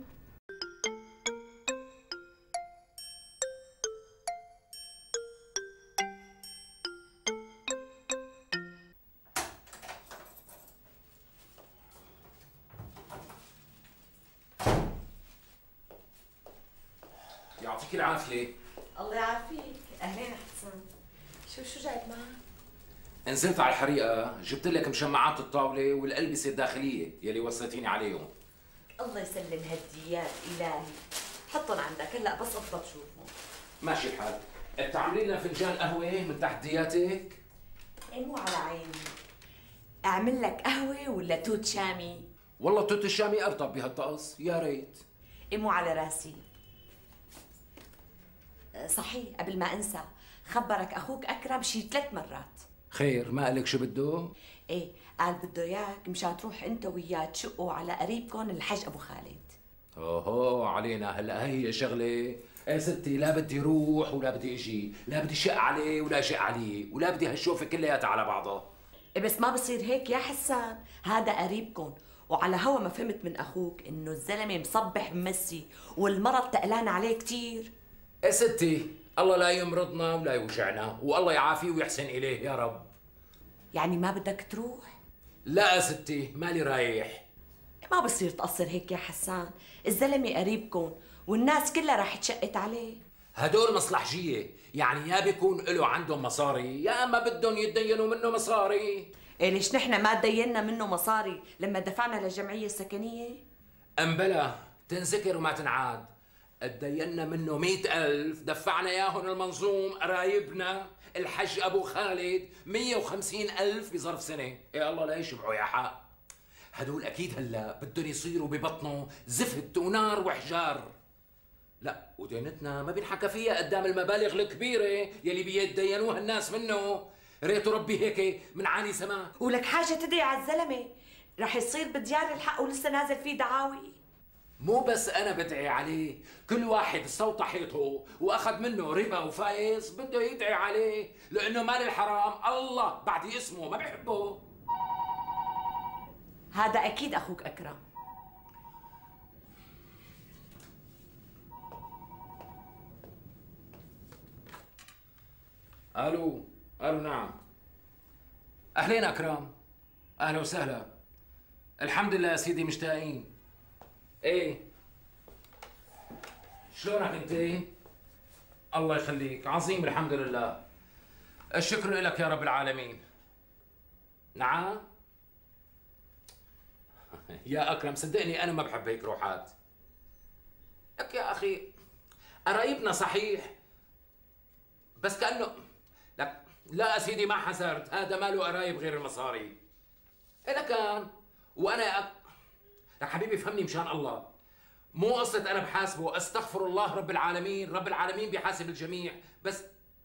يعطيك العافية. الله يعافيك. اهلين حسن. شو جايب معك؟ نزلت على الحريقة، جبت لك مشمعات الطاولة والألبسة الداخلية يلي وصيتيني عليهم. الله يسلم هالديات الهي. حطهم عندك هلا بس افضل شوفهم. ماشي الحال. بتعملي لنا فنجان قهوة من تحت دياتك؟ ايه مو على عيني. اعمل لك قهوه ولا توت شامي؟ والله توت الشامي أرطب بهالطقس، يا ريت. ايه مو على راسي. صحيح قبل ما انسى، خبرك اخوك اكرم شي 3 مرات. خير، ما قالك شو بده؟ ايه قال بده اياك مشان تروح انت وياه تشقوا على قريبكم الحج ابو خالد. اوهو علينا هلا هي شغله. ايه ستي، لا بدي روح ولا بدي اجي، لا بدي شق عليه ولا شق عليه، ولا بدي هالشوفه كلياتها على بعضها. إيه بس ما بصير هيك يا حسان، هذا قريبكم، وعلى هوا ما فهمت من اخوك انه الزلمه مصبح ممسي والمرض تقلان عليه كثير. ايه ستي، الله لا يمرضنا ولا يوجعنا، والله يعافيه ويحسن اليه يا رب. يعني ما بدك تروح؟ لا يا ستي، مالي رايح. ما بصير تقصر هيك يا حسان، الزلمه قريبكم والناس كلها راح تشقت عليه. هدول مصلحجيه، يعني يا بيكون له عندهم مصاري يا اما بدهم يتدينوا منه مصاري. إيه ليش نحن ما تدينا منه مصاري لما دفعنا للجمعيه السكنيه؟ ام بلا تنذكر وما تنعاد. اتدينا منه 100,000 دفعنا ياهن المنظوم قرايبنا الحج ابو خالد 150,000 بظرف سنه. يا الله لا يشبعوا يا حق. هدول اكيد هلا بدهم يصيروا ببطنه زفت ونار وحجار. لا ودينتنا ما بينحكى فيها قدام المبالغ الكبيره يلي بيتدينوها الناس منه. ريت ربي هيك من عالي سماء. ولك حاجه تدعي على الزلمه، رح يصير بديار الحق ولسه نازل فيه دعاوي. مو بس انا بدعي عليه، كل واحد استوطى حيطه واخذ منه ربا وفايز بده يدعي عليه، لانه مال الحرام الله بعد اسمه ما بيحبه. هذا اكيد اخوك اكرم. الو نعم. اهلين اكرم. اهلا وسهلا. الحمد لله يا سيدي مشتاقين. ايه شلونك انت؟ الله يخليك، عظيم الحمد لله. الشكر لك يا رب العالمين. نعم يا اكرم صدقني انا ما بحب هيك روحات. لك يا اخي قرايبنا صحيح بس كانه لك لا سيدي ما حسرت، هذا ما له قرايب غير المصاري. اذا كان وانا لك حبيبي فهمني مشان الله، مو قصة أنا بحاسبه، أستغفر الله رب العالمين، رب العالمين بيحاسب الجميع، بس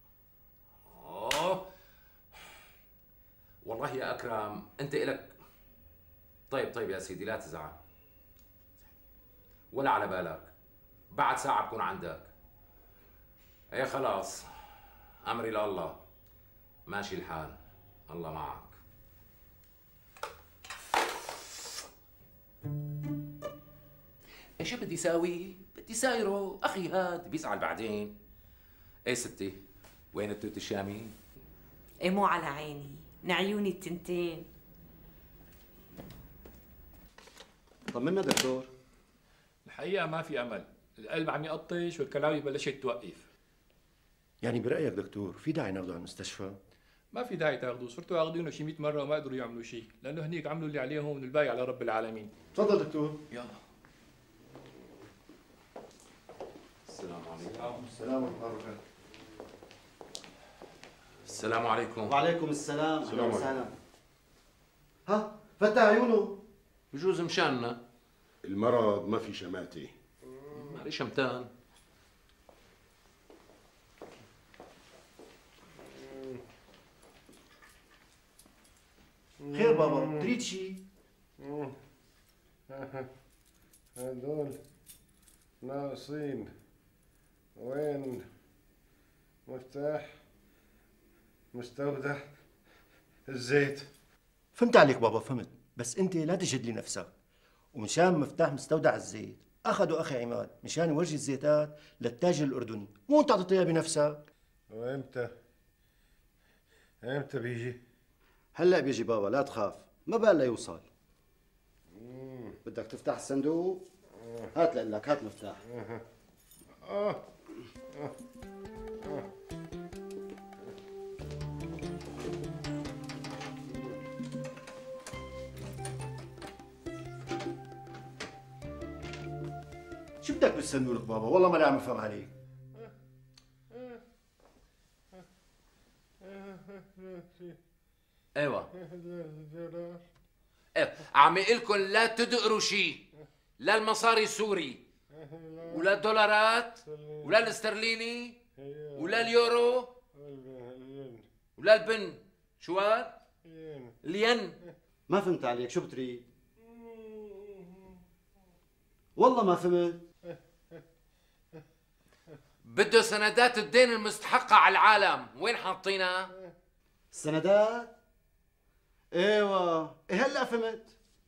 والله يا أكرم أنت إلك. طيب يا سيدي لا تزعل ولا على بالك. بعد ساعة بكون عندك. ايه خلاص، امري لله، ماشي الحال، الله معك. ايش بدي ساوي؟ بدي سايره، اخي هاد بيزعل بعدين. ايه ستي، وين التوت الشامي؟ ايه مو على عيني، من عيوني التنتين. طمنا دكتور. الحقيقة ما في أمل، القلب عم يقطش والكلاوي بلشت توقف. يعني برأيك دكتور في داعي ناخده على المستشفى؟ ما في داعي تاخذوه، صرتوا واخذينه شي 100 مرة وما قدروا يعملوا شيء، لأنه هنيك عملوا اللي عليهم والباقي على رب العالمين. تفضل دكتور. يلا. السلام عليكم. السلام ورحمة الله وبركاته. السلام عليكم. وعليكم السلام، أهلا وسهلا. ها فتح عيونه. بجوز مشاننا. المرض ما في شماتة. مالي شمتان. خير بابا، تريد شيء؟ هدول ناقصين. وين مفتاح مستودع الزيت؟ فهمت عليك بابا، فهمت، بس انت لا تجهد لي نفسك. ومشان مفتاح مستودع الزيت اخذوا اخي عماد مشان يورجي الزيتات للتاجر الاردني، مو انت تعطيها بنفسك. وامتى بيجي؟ هلا بيجي بابا، لا تخاف، ما بقى لا يوصل. بدك تفتح الصندوق؟ هات لك، هات مفتاح. شو بدك بالصندوق بابا؟ والله ما عم افهم عليك. ايوه عم يقلكن لا تدقروا شيء، لا المصاري السوري ولا الدولارات ولا الاسترليني ولا اليورو ولا البن. شو قال؟ الين. ما فهمت عليك، شو بتريد؟ والله ما فهمت. بده سندات الدين المستحقة على العالم، وين حاطينها؟ السندات؟ ايوه، هلا فهمت.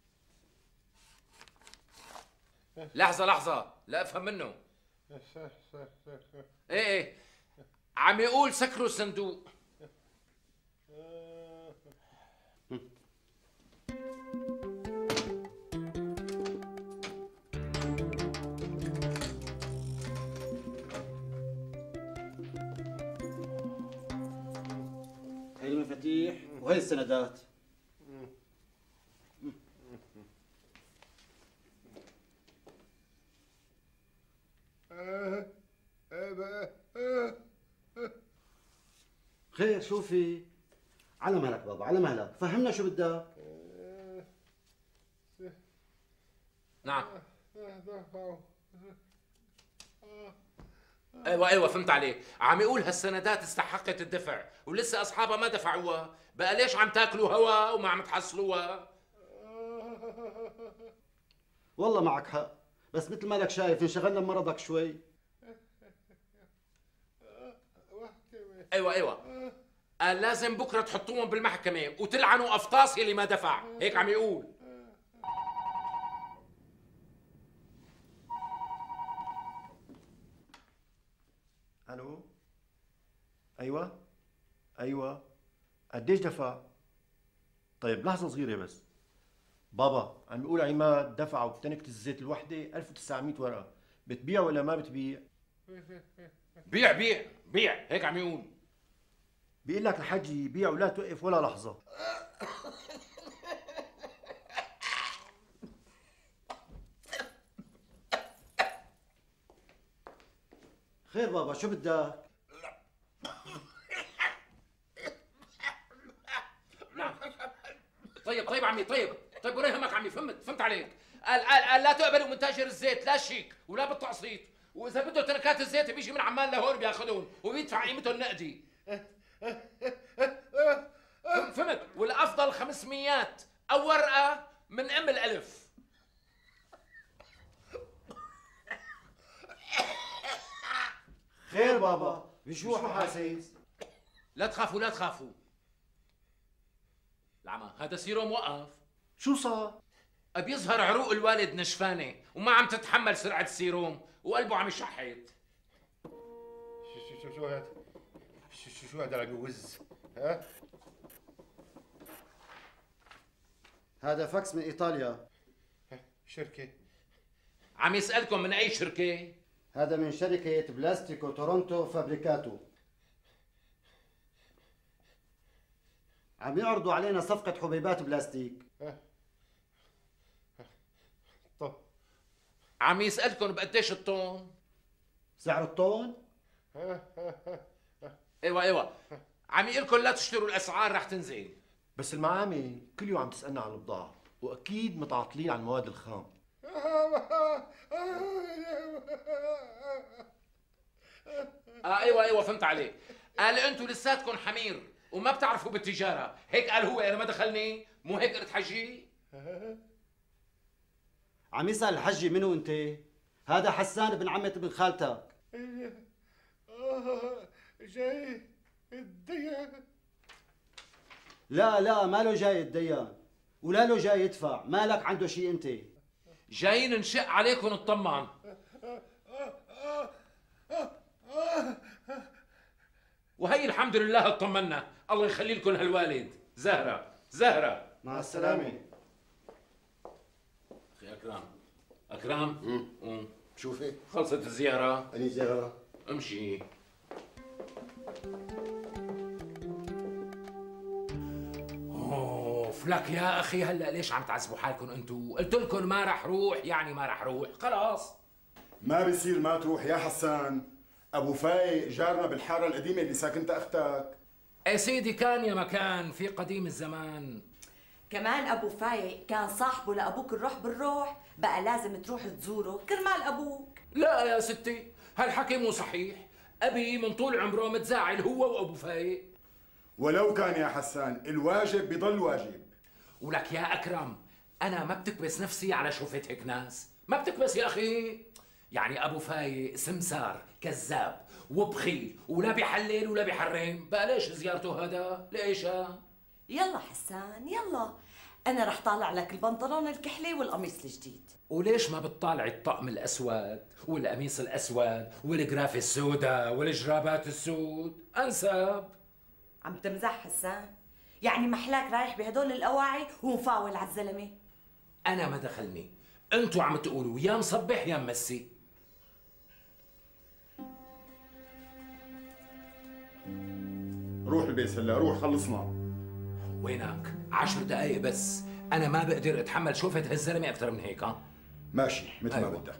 لحظة لا افهم منه. ايه عم يقول سكروا الصندوق. هي المفاتيح وهي السندات. خير، شو في؟ على مهلك بابا، على مهلك، فهمنا شو بدك. نعم. ايوه فهمت عليه، عم يقول هالسندات استحقت الدفع ولسه اصحابها ما دفعوها، بقى ليش عم تاكلوا هوا وما عم تحصلوها؟ والله معك حق، بس مثل ما لك شايف انشغلنا بمرضك شوي. ايوه قال لازم بكره تحطوهم بالمحكمه وتلعنوا افطاس يلي ما دفع، هيك عم يقول. الو. ايوه قديش دفع؟ طيب لحظه صغيره بس بابا، عم بيقول عماد دفعوا بتنكة الزيت الوحده 1900 ورقه، بتبيع ولا ما بتبيع؟ بيع هيك عم يقول. بيقول لك الحجي بيع ولا توقف ولا لحظه. خير بابا، شو بدك؟ نعم. طيب عمي، طيب ولا يهمك عمي، فهمت عليك. قال لا تقبلوا من تاجر الزيت لا شيك ولا بالتقسيط، واذا بده تركات الزيت بيجي من عمان لهون بياخذون وبيدفع قيمتهم نقدي. فهمت؟ والافضل 500 او ورقه من ام الالف. خير بابا، بشو حاسس؟ لا تخافوا لا تخافوا. العمى هذا سيروم وقف. شو صار؟ بيظهر عروق الوالد نشفانه وما عم تتحمل سرعه السيروم وقلبه عم يشحط. شو هذا؟ شو هذا اللي بيوز؟ ها؟ هذا فاكس من ايطاليا. شركة؟ عم يسألكم من أي شركة؟ هذا من شركة بلاستيكو تورونتو فابريكاتو. عم يعرضوا علينا صفقة حبيبات بلاستيك. طب عم يسألكم بقديش الطن؟ سعر الطن؟ ايوه عم يقلكم لا تشتروا الأسعار رح تنزل. بس المعامل كل يوم عم تسألنا عن البضاعة وأكيد متعاطلين عن المواد الخام. ايوه فهمت عليك. قال انتوا لساتكم حمير وما بتعرفوا بالتجارة، هيك قال هو. انا ما دخلني، مو هيك قلت حجي؟ عم يسأل الحجي منو انت؟ هذا حسان ابن عمة ابن خالتك. جاي الديان. لا ما له جاي يتدين ولا له جاي يدفع، مالك عنده شيء انت. جايين نشق عليكم نطمن. وهي الحمد لله اطمنا. الله يخلي لكم هالوالد. زهرة مع السلامة. اخي اكرم شوفي خلصت الزيارة. أني زيارة امشي. اوف لك يا اخي، هلا ليش عم تعذبوا حالكم انتو؟ قلت لكم ما رح روح، يعني ما رح روح خلاص. ما بيصير ما تروح يا حسان. ابو فايق جارنا بالحاره القديمه اللي ساكنتها اختك. يا سيدي كان يا مكان في قديم الزمان. كمان ابو فايق كان صاحبه لابوك الروح بالروح، بقى لازم تروح تزوره كرمال ابوك. لا يا ستي هالحكي مو صحيح. ابي من طول عمره متزاعل هو وابو فايق. ولو كان يا حسان الواجب بضل واجب. ولك يا اكرم انا ما بتكبس نفسي على شوفة هيك ناس، ما بتكبس يا اخي. يعني ابو فايق سمسار كذاب وبخيل ولا بيحلل ولا بيحرم، بقى ليش زيارته هذا؟ ليش؟ يلا حسان يلا، انا رح طالع لك البنطلون الكحلي والقميص الجديد. وليش ما بتطالع الطقم الاسود والقميص الاسود والجرافه السوداء والجرابات السود؟ انسب. عم تمزح حسان؟ يعني محلاك رايح بهدول الاواعي ومفاول على الزلمه؟ انا ما دخلني، انتوا عم تقولوا يا مصبح يا ممسي. روح البيت هلا، روح خلصنا. وينك؟ 10 دقايق بس، انا ما بقدر اتحمل شوفة هالزلمه اكثر من هيك. ماشي مثل ما بدك.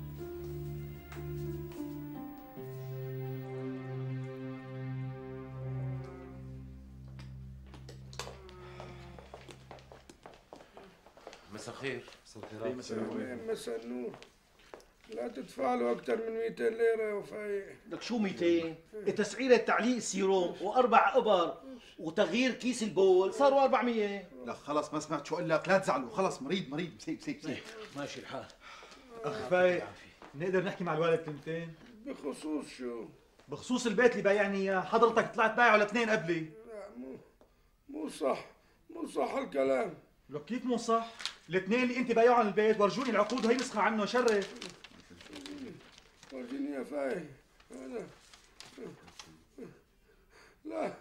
مساء الخير. مساء النور. لا تدفع له اكثر من 200 ليره يا وفايق. لك شو 200؟ تسعيره تعليق السيروم واربع ابر وتغيير كيس البول صاروا 400. لا خلص ما سمعت شو قال لك، لا تزعلوا خلص. مريض سيب ماشي الحال. اخ فايق نقدر نحكي مع الوالد كلمتين؟ بخصوص شو؟ بخصوص البيت اللي بايعني اياه، حضرتك طلعت بايعه لاثنين قبلي. لا مو صح الكلام. لك كيف مو صح؟ الاثنين اللي انت بايعهم البيت ورجوني العقود وهي نسخه عنه. شرف ورجيني يا فايق. هذا لا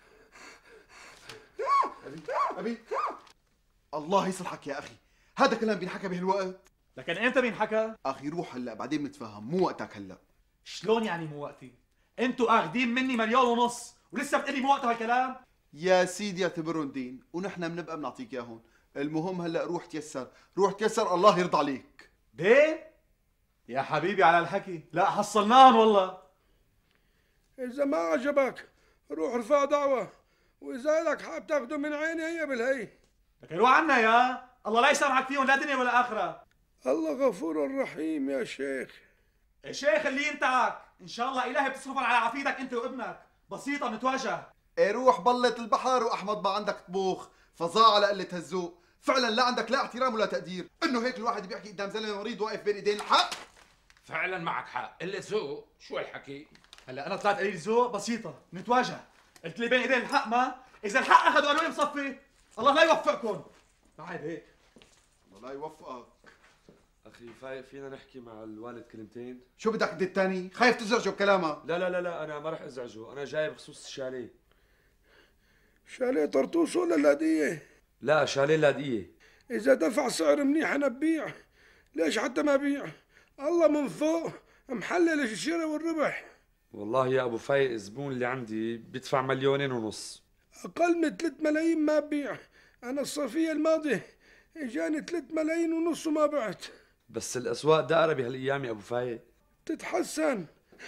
أبي الله يصلحك يا أخي، هذا كلام بينحكى بهالوقت؟ لكن امتى بينحكى؟ أخي روح هلا بعدين بنتفاهم، مو وقتك هلا. شلون يعني مو وقتي؟ انتوا اخذين مني 1.5 مليون ولسه بتقلي مو وقته هالكلام؟ يا سيدي اعتبرهم دين ونحن بنبقى بنعطيك اياهم، المهم هلا روح تيسر الله يرضى عليك. دين؟ يا حبيبي على الحكي، لا حصلناهم والله. اذا ما عجبك روح ارفع دعوه، واذا لك حاب تاخده من عيني هي بالهي. لكن روح عنا يا الله لا يسامحك فيهم لا دنيا ولا اخره. الله غفور رحيم يا شيخ. يا شيخ اللي ينتعك، ان شاء الله الهي بتصرفهم على عافيتك انت وابنك، بسيطه بنتواجه. ايه روح بلت البحر واحمد ما عندك طبوخ، فظاعه على قله هالذوق، فعلا لا عندك لا احترام ولا تقدير، انه هيك الواحد بيحكي قدام زلمه مريض واقف بين ايدين الحق. فعلا معك حق، قلة ذوق، شو هالحكي؟ هلا انا طلعت قليل ذوق بسيطه نتواجه. قلت لي بين ايدين الحق ما اذا الحق اخذوا قالوا لي مصفي الله لا يوفقكم. بعد هيك الله لا يوفقك. اخي فايق فينا نحكي مع الوالد كلمتين؟ شو بدك بدي الثاني؟ خايف تزعجه بكلامك؟ لا انا ما رح ازعجه، انا جاي بخصوص الشاليه. شاليه طرطوس ولا اللاذقية؟ لا شاليه اللاذقية. إذا دفع سعر منيح أنا ببيع، ليش حتى ما بيع؟ الله من فوق محلل الشراء والربح. والله يا ابو فايق الزبون اللي عندي بيدفع 2.5 مليون. أقل من 3 ملايين ما ببيع، أنا الصيفية الماضية إجاني 3 ملايين ونص وما بعت. بس الأسواق دائرة بهالأيام يا أبو فايق. تتحسن.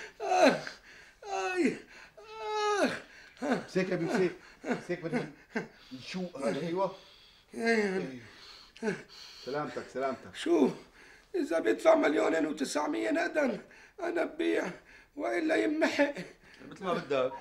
مسيك يا ابي مسيك، مسيك بدي نشوق هذا. ايوه سلامتك سلامتك. شو إذا بيدفع 1,900,000 نقدا أنا ببيع وإلا يمحق مثل ما بدك.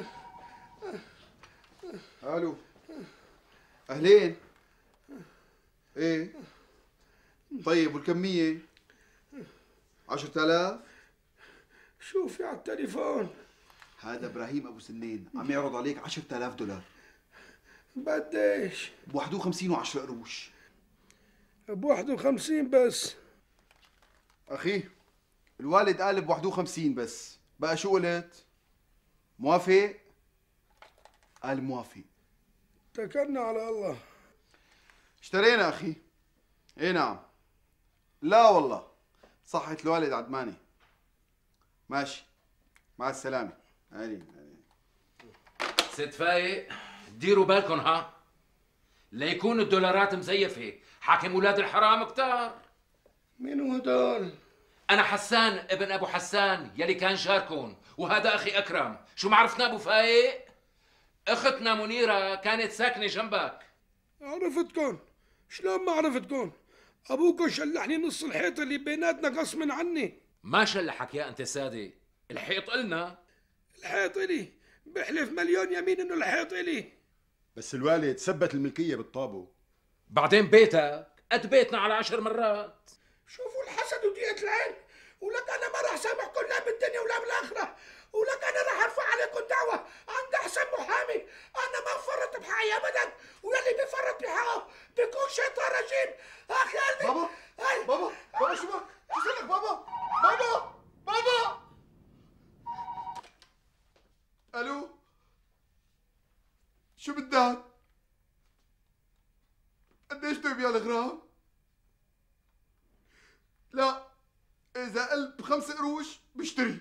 الو اهلين. ايه طيب والكمية؟ 10,000. شوفي على التليفون. هذا ابراهيم ابو سنين عم يعرض عليك 10,000 دولار. بديش؟ ب 51 و10 قروش. ب 51 بس. اخي الوالد قال ب 51 بس، بقى شو قلت؟ موافق؟ قال موافق. اتكلنا على الله. اشترينا اخي. اي نعم. لا والله صحة الوالد عدماني. ماشي مع السلامة. علي ست فايق ديروا بالكم ها، ليكون الدولارات مزيفة، حاكم ولاد الحرام كتار. مين هدول؟ أنا حسان ابن أبو حسان يلي كان جاركم، وهذا أخي أكرم. شو ما عرفنا أبو فايق؟ أختنا منيرة كانت ساكنة جنبك. عرفتكم؟ شلون ما عرفتكم؟ أبوكم شلحني نص الحيط اللي بيناتنا غصب عني. ما شلحك يا أنت سادة، الحيط إلنا. الحيط إلي، بحلف 1,000,000 يمين إنه الحيط إلي. بس الوالد ثبت الملكية بالطابو. بعدين بيتك قد بيتنا على 10 مرات. شوفوا الحسد ودقيقة العين، ولك أنا ما راح سامحكم لا بالدنيا ولا بالآخرة، ولك أنا راح أرفع عليكم دعوة عند أحسن محامي. أنا ما بفرط بحقي أبدا، ويلي بفرط بحقه بيكون شيطان رجيم. أخي قلبي. بابا بابا بابا شو بك؟ شو صار لك بابا؟ بابا بابا. ألو شو بدك؟ قديش تبيع الغرام؟ لا إذا قل ب5 قروش بشتري.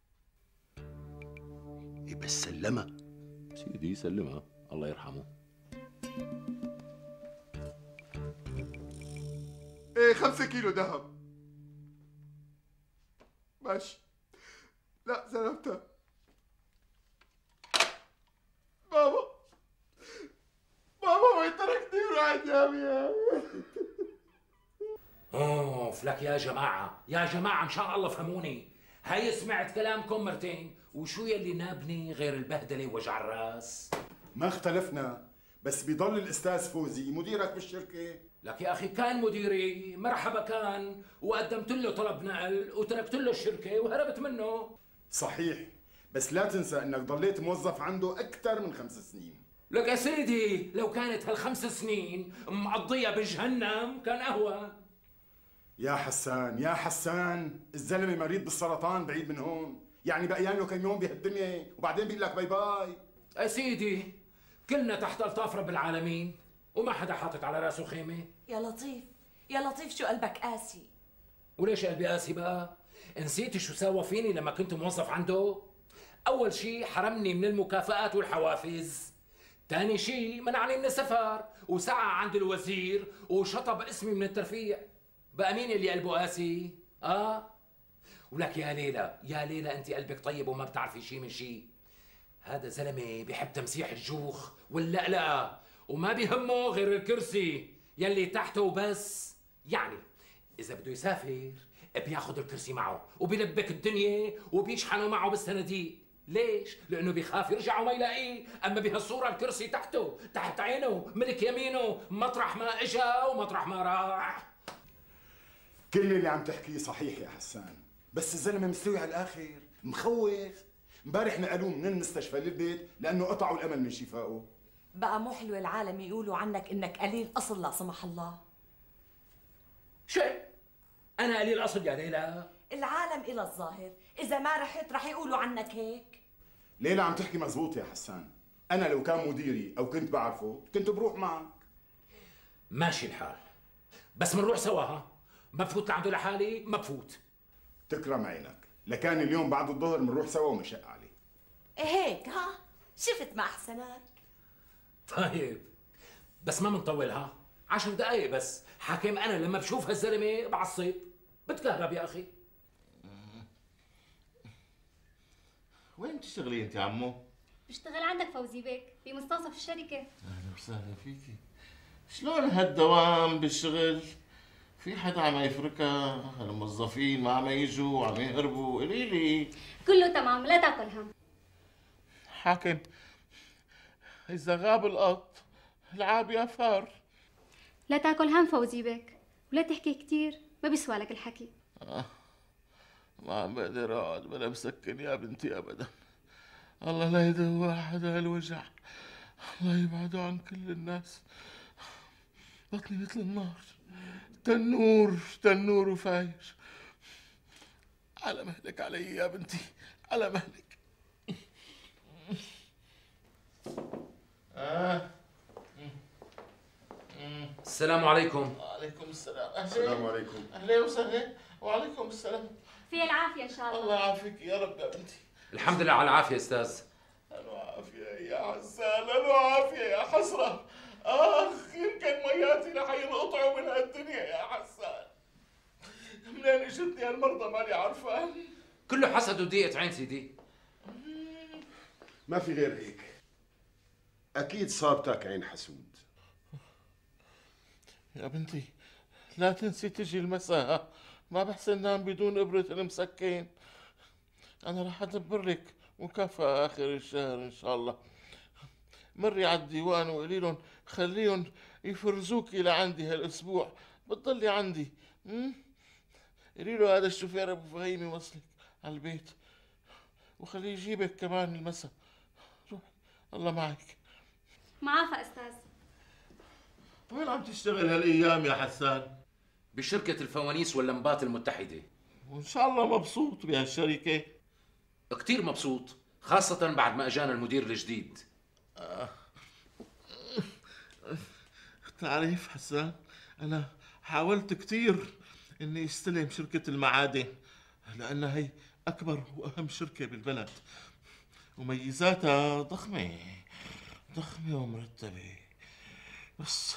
إيه بس سلمها سيدي سلمها الله يرحمه. ايه 5 كيلو ذهب. ماشي. لا سلامتك بابا. بابا وين تركتني ورحت يا اوف لك يا جماعة، يا جماعة ان شاء الله فهموني. هاي سمعت كلامكم مرتين، وشو يلي نابني غير البهدلة ووجع الراس؟ ما اختلفنا، بس بيضل الاستاذ فوزي مديرك بالشركة. لك يا اخي كان مديري، مرحبا كان، وقدمت له طلب نقل وتركت له الشركة وهربت منه. صحيح، بس لا تنسى انك ضليت موظف عنده اكثر من 5 سنين. لك يا سيدي لو كانت هال5 سنين مقضية بجهنم كان اهون. يا حسان يا حسان، الزلمه مريض بالسرطان بعيد من هون، يعني بقيان له كم يوم بهالدنيا وبعدين بيقول لك باي باي. يا سيدي كلنا تحت الطاف رب العالمين، وما حدا حاطط على راسه خيمه. يا لطيف يا لطيف شو قلبك قاسي؟ وليش قلبي قاسي بقى؟ نسيتي شو سوى فيني لما كنت موظف عنده؟ اول شيء حرمني من المكافآت والحوافز، ثاني شيء منعني من السفر، وسعى عند الوزير وشطب اسمي من الترفيع. بقى مين اللي قلبه قاسي؟ ولك يا ليلى يا ليلى انت قلبك طيب وما بتعرفي شيء من شيء. هذا زلمه بيحب تمسيح الجوخ واللقلقه، وما بيهمه غير الكرسي يلي تحته وبس. يعني اذا بده يسافر بياخذ الكرسي معه وبيلبك الدنيا وبيشحنه معه بالصناديق. ليش؟ لانه بيخاف يرجع وما يلاقيه، اما بهالصوره الكرسي تحته تحت عينه ملك يمينه، مطرح ما اجا ومطرح ما راح. كل اللي عم تحكيه صحيح يا حسان، بس الزلمه مستوي على الاخر، مخوف. امبارح نقلوه من المستشفى للبيت لانه قطعوا الامل من شفائه. بقى مو حلو العالم يقولوا عنك انك قليل اصل لا سمح الله؟ شيء انا قليل اصل يا ليلى؟ العالم إلى الظاهر، اذا ما رحت رح يقولوا عنك هيك. ليلى عم تحكي مزبوط يا حسان، انا لو كان مديري او كنت بعرفه كنت بروح معك. ماشي الحال، بس منروح سوا. ها ما بفوت لعنده لحالي، ما بفوت. تكرم عينك، لكان اليوم بعد الظهر بنروح سوا ومشق عليه. هيك ها؟ شفت ما احسنك؟ طيب بس ما منطول. ها 10 دقايق بس. حاكم انا لما بشوف هالزلمه بعصب بتكهرب يا اخي. وين بتشتغلي انت عمو؟ بشتغل عندك فوزي بيك بمستوصف الشركة. اهلا وسهلا فيكي. شلون هالدوام بالشغل؟ في حدا عم يفركها؟ الموظفين ما عم يجوا وعم يهربوا؟ قولي لي. كله تمام، لا تاكل هم. حاكم، إذا غاب القط العاب يا فار. لا تاكل هم فوزي بيك، ولا تحكي كتير، ما بيسوى لك الحكي. ما عم بقدر اقعد بلا مسكن يا بنتي ابدا. الله لا يدوى احد هالوجع، الله يبعده عن كل الناس. بطني مثل النار، تنور وفاير. على مهلك علي يا بنتي، على مهلك. السلام عليكم. وعليكم السلام. السلام عليكم. اهلا وسهلا. وعليكم السلام. في العافية ان شاء الله. الله يعافيك يا رب يا بنتي. الحمد لله على العافيه استاذ. الو عافيه يا حسان، الو عافيه يا حسره. يمكن مياتي رح ينقطعوا من هالدنيا يا حسان. منين اجتني هالمرضى ماني عرفان. كله حسد وضيقة عين سيدي. ما في غير هيك، اكيد صابتك عين حسود. يا بنتي لا تنسي تجي المساء، ما بحسن نام بدون إبرة المسكين. أنا رح أدبر لك مكافأة آخر الشهر إن شاء الله. مري على الديوان وقولي لهم خليهم يفرزوكي لعندي هالأسبوع، بتضلي عندي. قولي له هذا الشوفير أبو فهيم يوصلك على البيت، وخليه يجيبك كمان المساء. روحي الله معك. معافى استاذ. وين عم تشتغل هالأيام يا حسان؟ بشركة الفوانيس واللمبات المتحدة. وإن شاء الله مبسوط بهالشركة؟ كتير مبسوط، خاصة بعد ما أجانا المدير الجديد. تعرف حسان، أنا حاولت كتير إني استلم شركة المعادن، لأنها هي أكبر وأهم شركة بالبلد، وميزاتها ضخمة ومرتبة، بس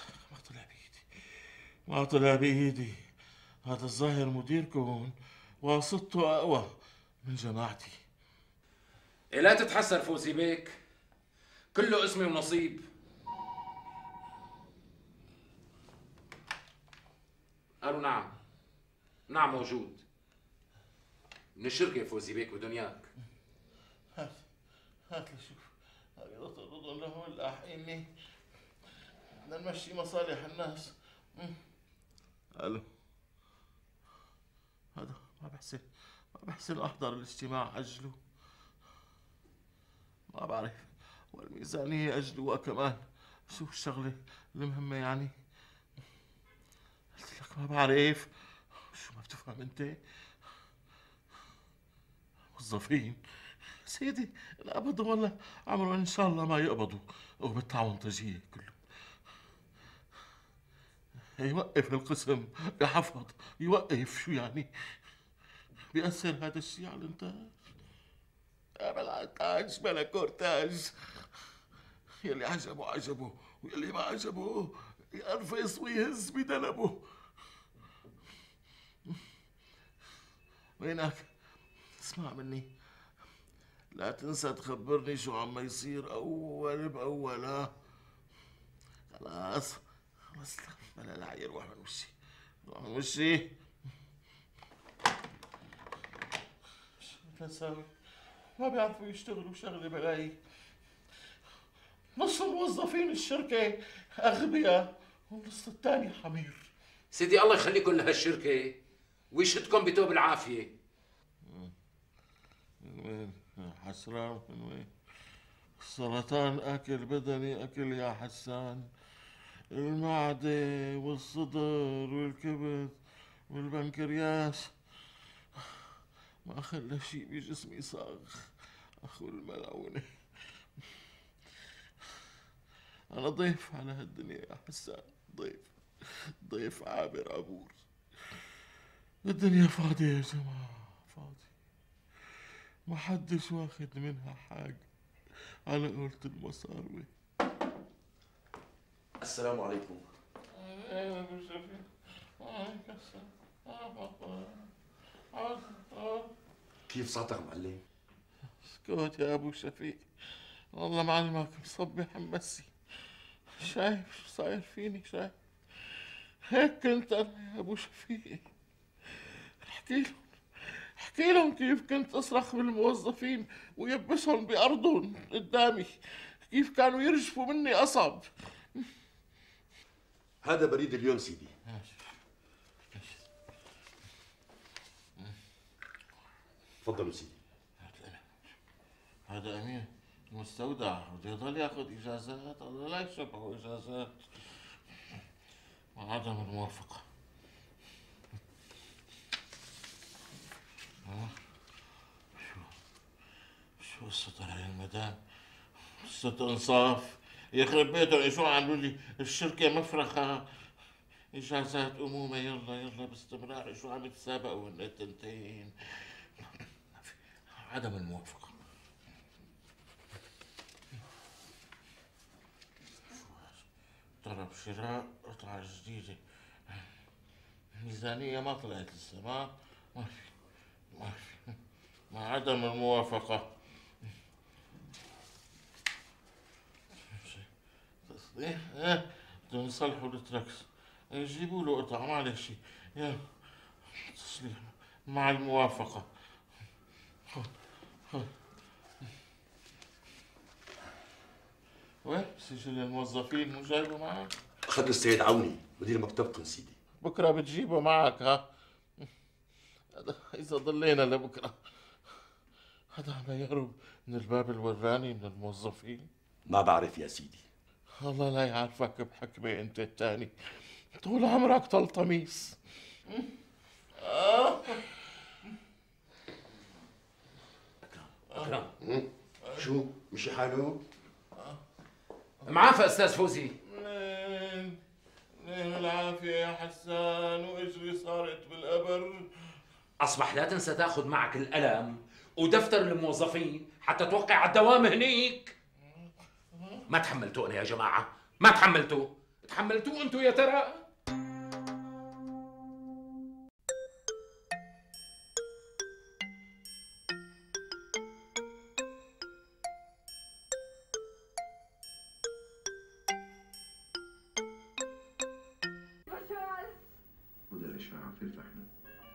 ما طلع بإيدي. هذا الظاهر مديركم واسطته أقوى من جماعتي. لا تتحسر فوزي بيك، كله اسمي ونصيب. قالوا نعم موجود من الشركة فوزي بيك ودنياك. هات لي شوف، هذه رضا لهم لاحقيني، بدنا نمشي مصالح الناس. الو، هذا ما بحسن احضر الاجتماع، اجلوا. ما بعرف، والميزانية اجلوها كمان. شو الشغلة المهمة يعني؟ قلت لك ما بعرف. شو ما بتفهم انت؟ موظفين سيدي القبض ولا عمرهم ان شاء الله ما يقبضوا، وبالتعاون تجيه كله. يوقف القسم يا حفظ، يوقف. شو يعني؟ بيأثر هذا الشيء على الانتاج؟ يا بلا تاج بلا كورتاج. يلي عجبه ويلي ما عجبه يقرفص ويهز بدلبه. وينك؟ اسمع مني، لا تنسى تخبرني شو عم يصير أول بأول. ها خلاص بلا العير، روح من وشي شو بدنا نساوي؟ ما بيعرفوا يشتغلوا شغلة بلاي. نص موظفين الشركة أغبياء والنص الثاني حمير. سيدي الله يخليكم لهالشركة ويشدكم بتوب العافية. وين؟ حسران من وين؟ السرطان أكل بدني أكل يا حسان، المعدة والصدر والكبد والبنكرياس، ما خلى شيء بجسمي صاغ. أخو الملعونة، أنا ضيف على هالدنيا يا حسان، ضيف عابر عبور. الدنيا فاضية يا جماعة، فاضية، ما حدش واخد منها حاجة على قولة المصاروي. السلام عليكم. كيف صوتك معلم؟ اسكت يا ابو شفيق، والله معلمك مصبح ممسي. شايف شو صاير فيني؟ شايف هيك كنت انا يا ابو شفيق. احكي لهم كيف كنت اصرخ بالموظفين ويبسهم بارضهم قدامي، كيف كانوا يرجفوا مني قصب. هذا بريد اليوم سيدي. تفضلوا سيدي. هذا امين المستودع بده يضل ياخذ اجازات، الله لا يشبعه اجازات مع عدم الموافقه. شو قصة هاي المدام؟ قصة انصاف، يخرب بيتهم شو عملوا لي الشركة مفرخة، اجازات امومه يلا باستمرار، شو عم يتسابقوا هن التنتين. عدم الموافقة. طلب شراء قطعة جديدة، ميزانية ما طلعت لسه، ما في مع عدم الموافقة. بدهم يصلحوا التراكس، يجيبوا له قطعة معلش، يلا تصليح مع الموافقة. وين سجل الموظفين؟ مو جايبه معك؟ أخذ السيد عوني مدير مكتبكم سيدي. بكره بتجيبه معك ها؟ إذا ضلينا لبكره. هذا عم يهرب من الباب الوراني من الموظفين. ما بعرف يا سيدي. الله لا يعرفك بحكمة أنت التاني، طول عمرك طلطميس. أكرم. شو مشي حاله؟ معافى أستاذ فوزي. منين العافية يا حسان، وإجري صارت بالقبر. أصبح لا تنسى تاخذ معك القلم ودفتر الموظفين حتى توقع على الدوام هنيك. ما تحملتوا أنا يا جماعة، ما تحملتوا أنتوا يا ترى. وده الإشعاع في الفحم.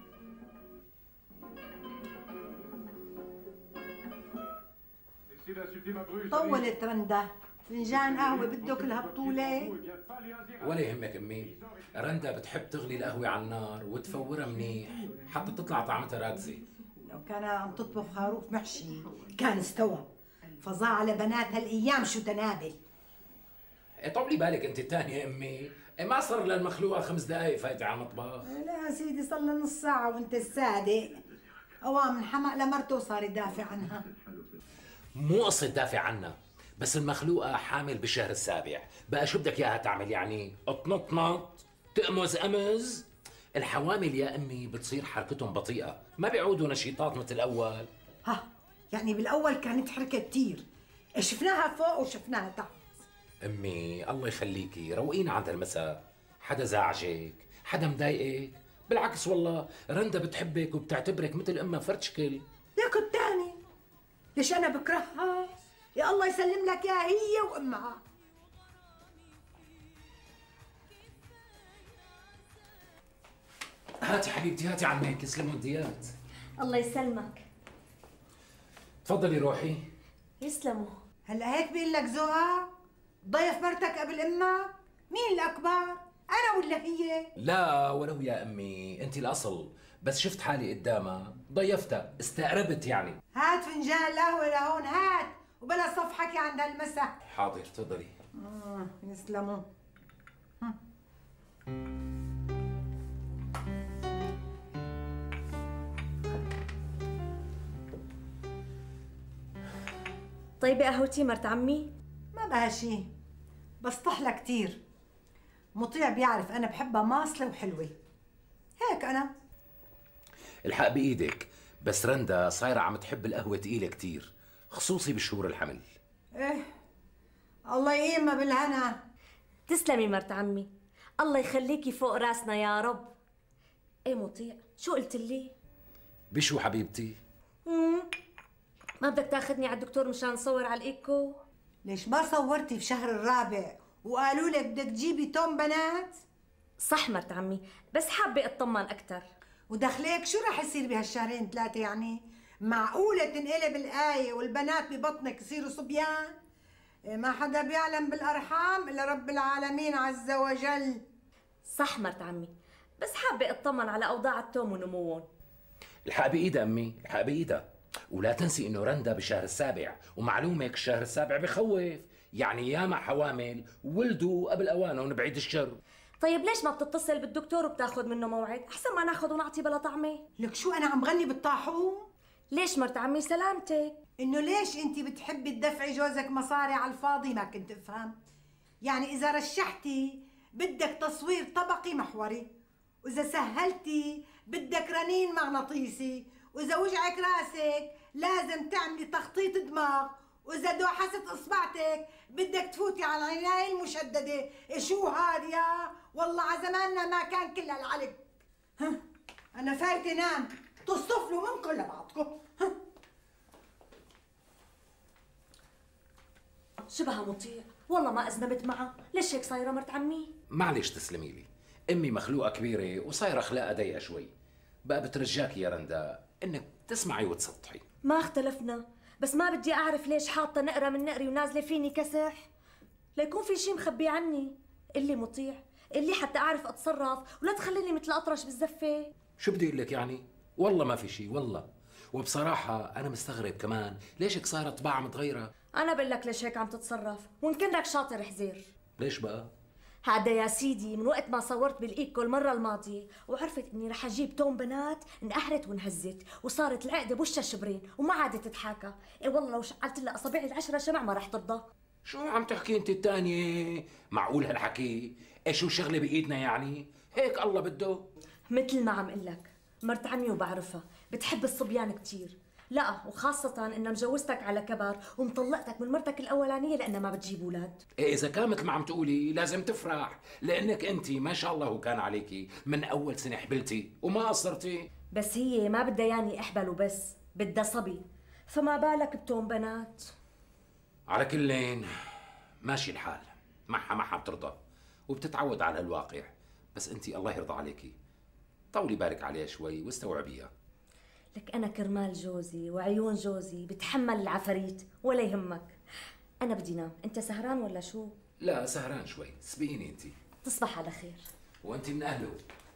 طولت رندا، فنجان قهوة بده كلها بطولة. ولا يهمك أمي، رندا بتحب تغلي القهوة على النار وتفورها منيح حتى تطلع طعمتها راكزة. لو كان عم تطبخ خروف محشي كان استوى. فظاع على بنات هالأيام شو تنابل. طولي بالك أنت الثانية يا أمي، ما صار للمخلوقة 5 دقايق فايتة على المطبخ. لا يا سيدي صار له نص ساعة وأنت الصادق. أوام انحمق لمرته وصار يدافع عنها. مو قصة دافع عنها، بس المخلوقة حامل بالشهر السابع، بقى شو بدك اياها تعمل يعني؟ تنطنط تقمز قمز؟ الحوامل يا امي بتصير حركتهم بطيئة، ما بيعودوا نشيطات مثل الاول. ها يعني بالاول كانت حركة كتير، شفناها فوق وشفناها تحت. امي الله يخليكي روقينا عند المساء، حدا زعجك؟ حدا مضايقك؟ بالعكس والله رندا بتحبك وبتعتبرك مثل امها فرتشكل. ياك الثاني ليش انا بكرهها؟ يا الله يسلم لك يا هي وامها. هاتي حبيبتي، هاتي عنك، يسلموا الديات. الله يسلمك. تفضلي روحي. يسلموا. هلا هيك بيقول لك ذوقك؟ ضيف مرتك قبل امك؟ مين الاكبر؟ انا ولا هي؟ لا ولو يا امي، انت الاصل، بس شفت حالي قدامها ضيفتها، استقربت يعني. هات فنجان القهوة لهون، هات وبلا صف حكي عند هالمسا. حاضر تفضلي. يسلموا. طيبة قهوتي مرت عمي؟ ما بها شي، بس طحلة كتير. مطيع بيعرف أنا بحبها ماصلة وحلوة، هيك أنا. الحق بإيدك، بس رندا صايرة عم تحب القهوة تقيلة كتير، خصوصي بشهور الحمل. إيه الله يقيمها بالهنا. تسلمي مرت عمي، الله يخليكي فوق راسنا يا رب. ايه مطيع، شو قلت لي؟ بشو حبيبتي؟ ما بدك تاخذني على الدكتور مشان نصور على الايكو؟ ليش ما صورتي في شهر الرابع وقالوا لك بدك تجيبي توم بنات؟ صح مرت عمي، بس حابة اطمن اكثر. ودخليك شو رح يصير بهالشهرين ثلاثة يعني؟ معقولة تنقلب الآية والبنات ببطنك يصيروا صبيان؟ ما حدا بيعلم بالأرحام إلا رب العالمين عز وجل. صح مرت عمي، بس حابة اطمن على أوضاع التوم ونموهم. الحق بإيدها أمي، الحق بإيدها. ولا تنسي إنه رندا بالشهر السابع، ومعلومك الشهر السابع بخوف، يعني ياما حوامل ولدوا قبل أوانهم بعيد الشر. طيب ليش ما بتتصل بالدكتور وبتاخذ منه موعد؟ أحسن ما ناخذ ونعطي بلا طعمة. لك شو أنا عم غني بالطاحون؟ ليش مرت عمي سلامتك؟ إنه ليش أنت بتحبي تدفعي جوزك مصاري على الفاضي؟ ما كنت أفهم. يعني إذا رشحتي بدك تصوير طبقي محوري، وإذا سهلتي بدك رنين مغناطيسي، وإذا وجعك راسك لازم تعملي تخطيط دماغ، وإذا دوحست إصبعتك بدك تفوتي على العناية المشددة. شو هاد يا والله على زماننا ما كان كل هالعلق. أنا فايتة نام، تصطفلوا منكم لبعضكم. شبها مطيع، والله ما أذنبت معها، ليش هيك صايرة مرت عمي؟ معلش تسلمي لي، أمي مخلوقة كبيرة وصايرة أخلاقها ضيقة شوي، بقى بترجاكي يا رندا إنك تسمعي وتسطحي. ما اختلفنا، بس ما بدي أعرف ليش حاطة نقرة من نقري ونازلة فيني كسح. ليكون في شي مخبي عني. اللي مطيع، اللي حتى أعرف أتصرف ولا تخليني مثل أطرش بالزفة. شو بدي أقول لك يعني؟ والله ما في شي والله. وبصراحة أنا مستغرب كمان ليش هيك صارت طباعها متغيرة. أنا بقول لك ليش هيك عم تتصرف، وإن كنك شاطر حزير. ليش بقى؟ هذا يا سيدي من وقت ما صورت بالايكو المره الماضيه وعرفت اني رح اجيب توم بنات انقهرت وانهزت وصارت العقده بوشها شبرين وما عادت تتحاكى. اي والله لو شعلت لها اصابعي ال10 شمع ما رح ترضى. شو عم تحكي انت الثانيه؟ معقول هالحكي؟ ايش شو شغله بايدنا يعني؟ هيك الله بده. مثل ما عم قل لك، مرت عمي وبعرفها بتحب الصبيان كثير، لا وخاصة إن مجوزتك على كبر ومطلقتك من مرتك الأولانية لأنها ما بتجيب أولاد. إيه إذا كان مثل ما عم تقولي لازم تفرح، لأنك أنت ما شاء الله وكان عليكي من أول سنة حبلتي وما قصرتي. بس هي ما بدها ياني أحبل وبس، بدها صبي، فما بالك بتوم بنات. على كلين ماشي الحال، معها بترضى وبتتعود على الواقع، بس أنت الله يرضى عليكي طولي بالك عليها شوي واستوعبيها. لك أنا كرمال جوزي وعيون جوزي بتحمل العفاريت ولا يهمك. أنا بدي نام، أنت سهران ولا شو؟ لا سهران شوي، سبقيني أنت. تصبح على خير. وأنت من أهله.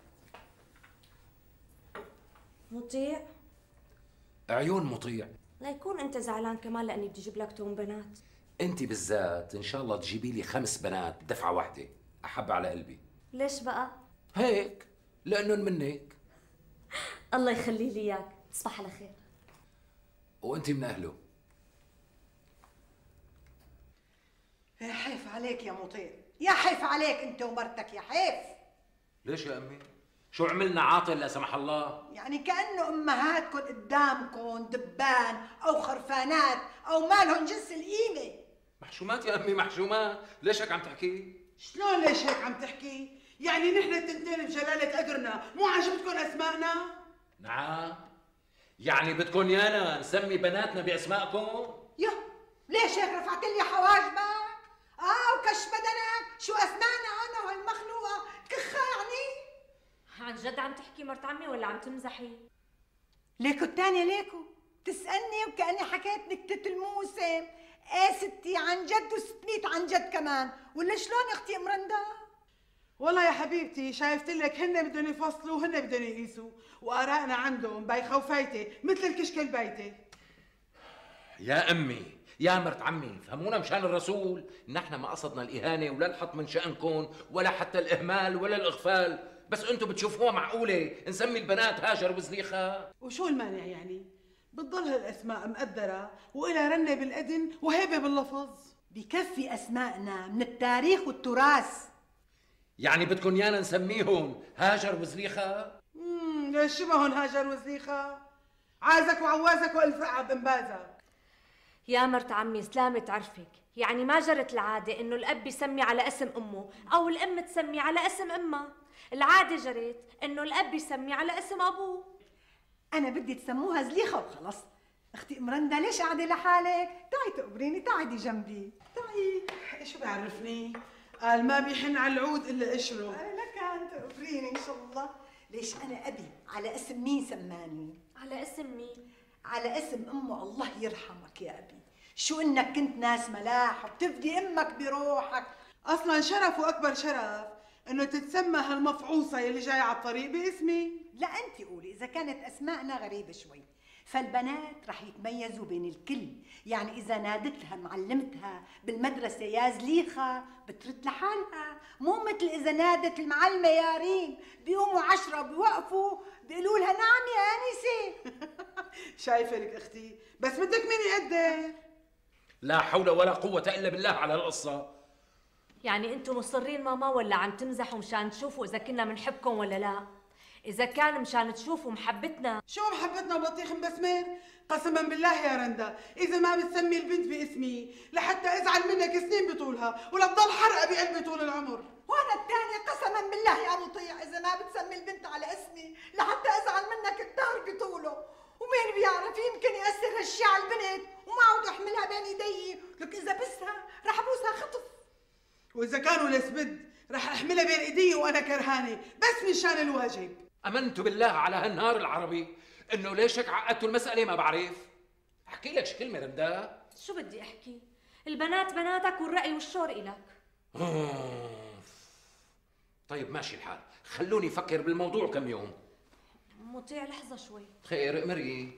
مطيع؟ عيون مطيع. لا يكون أنت زعلان كمان لأني بدي أجيب لك توم بنات. أنت بالذات إن شاء الله تجيبي لي 5 بنات دفعة واحدة، أحب على قلبي. ليش بقى؟ هيك لأنهم منك. الله يخلي لي إياك، تصبح على خير. وأنت من أهله. يا حيف عليك يا مطيع، يا حيف عليك أنت ومرتك، يا حيف. ليش يا أمي؟ شو عملنا عاطل لا سمح الله؟ يعني كأنه أمهاتكم قدامكم دبان أو خرفانات أو مالهم جنس القيمة. محشومات يا أمي محشومات، ليش هيك عم تحكي؟ شلون ليش هيك عم تحكي؟ يعني نحن التنتين بجلالة قدرنا مو عجبتكم أسمائنا؟ نعم، يعني بدكم يانا نسمي بناتنا بأسمائكم؟ يا ليش هيك رفعت لي حواجبك؟ وكش بدنك، شو أسمعنا أنا وهالمخلوقة كخة يعني؟ عن جد عم تحكي مرت عمي ولا عم تمزحي؟ ليكو الثانية ليكو تسألني وكأني حكيت نكتة الموسم. ايه ستي عن جد و600 عن جد كمان، ولا شلون اختي ام رندا؟ والله يا حبيبتي شايفت لك هن بدهم يفصلوا وهن بدهم يقيسوا، وآرائنا عندهم بايخة وفايتة مثل الكشك البايتة. يا أمي يا مرت عمي فهمونا مشان الرسول، نحن ما قصدنا الإهانة ولا الحط من شأنكم ولا حتى الإهمال ولا الإغفال، بس أنتم بتشوفوها معقولة نسمي البنات هاجر وزليخة؟ وشو المانع يعني؟ بتضل هالأسماء مقدرة وإلها رنة بالأذن وهيبة باللفظ. بكفي أسمائنا من التاريخ والتراث. يعني بدكم يانا نسميهم هاجر وزليخة؟ ليش شبهن هاجر وزليخة؟ عازك وعوازك والف رقعة بنبازك. يا مرت عمي سلامة عرفك، يعني ما جرت العادة انه الاب يسمي على اسم امه او الام تسمي على اسم امها، العادة جرت انه الاب يسمي على اسم ابوه. انا بدي تسموها زليخة وخلص. اختي مرندا ليش قاعدة لحالك؟ تعي تقبريني، تعي جنبي، تعي. شو بيعرفني؟ قال ما بيحن على العود الا قشره. انا لك تقبريني ان شاء الله. ليش انا ابي على اسم مين سماني؟ على اسم مين؟ على اسم امه الله يرحمك يا ابي. شو انك كنت ناس ملاح وبتفدي امك بروحك. اصلا شرف واكبر شرف انه تتسمى هالمفعوصه يلي جايه على الطريق باسمي. لا انت قولي اذا كانت اسماءنا غريبه شوي، فالبنات رح يتميزوا بين الكل، يعني اذا نادتها معلمتها بالمدرسه يا زليخه بترد لحالها، مو مثل اذا نادت المعلمه يا ريم بيقوموا 10 بيوقفوا بيقولوا لها نعم يا انسه. شايفه لك اختي، بس بدك مين يقدر؟ لا حول ولا قوة الا بالله على القصة. يعني انتم مصرين ماما ولا عم تمزحوا مشان تشوفوا اذا كنا منحبكم ولا لا؟ إذا كان مشان تشوفوا محبتنا. شو محبتنا وبطيخ مبسمر؟ قسما بالله يا رندا إذا ما بتسمي البنت باسمي لحتى أزعل منك سنين بطولها ولا تضل حرقة بقلبي طول العمر. وأنا الثانية قسما بالله يا مطيع إذا ما بتسمي البنت على اسمي لحتى أزعل منك الدهر بطوله، ومين بيعرف يمكن يأثر هالشي على البنت وما عود أحملها بين إيدي، لك إذا بسها رح أبوسها خطف. وإذا كانوا لسبد رح أحملها بين إيدي وأنا كرهانة بس من شان الواجب. امنت بالله على هالنهار العربي انه ليش هيك عقدتوا المساله ما بعرف. احكي لك شي كلمه رندا. شو بدي احكي؟ البنات بناتك والراي والشور الك. طيب ماشي الحال، خلوني افكر بالموضوع كم يوم. مطيع لحظه شوي. خير امري.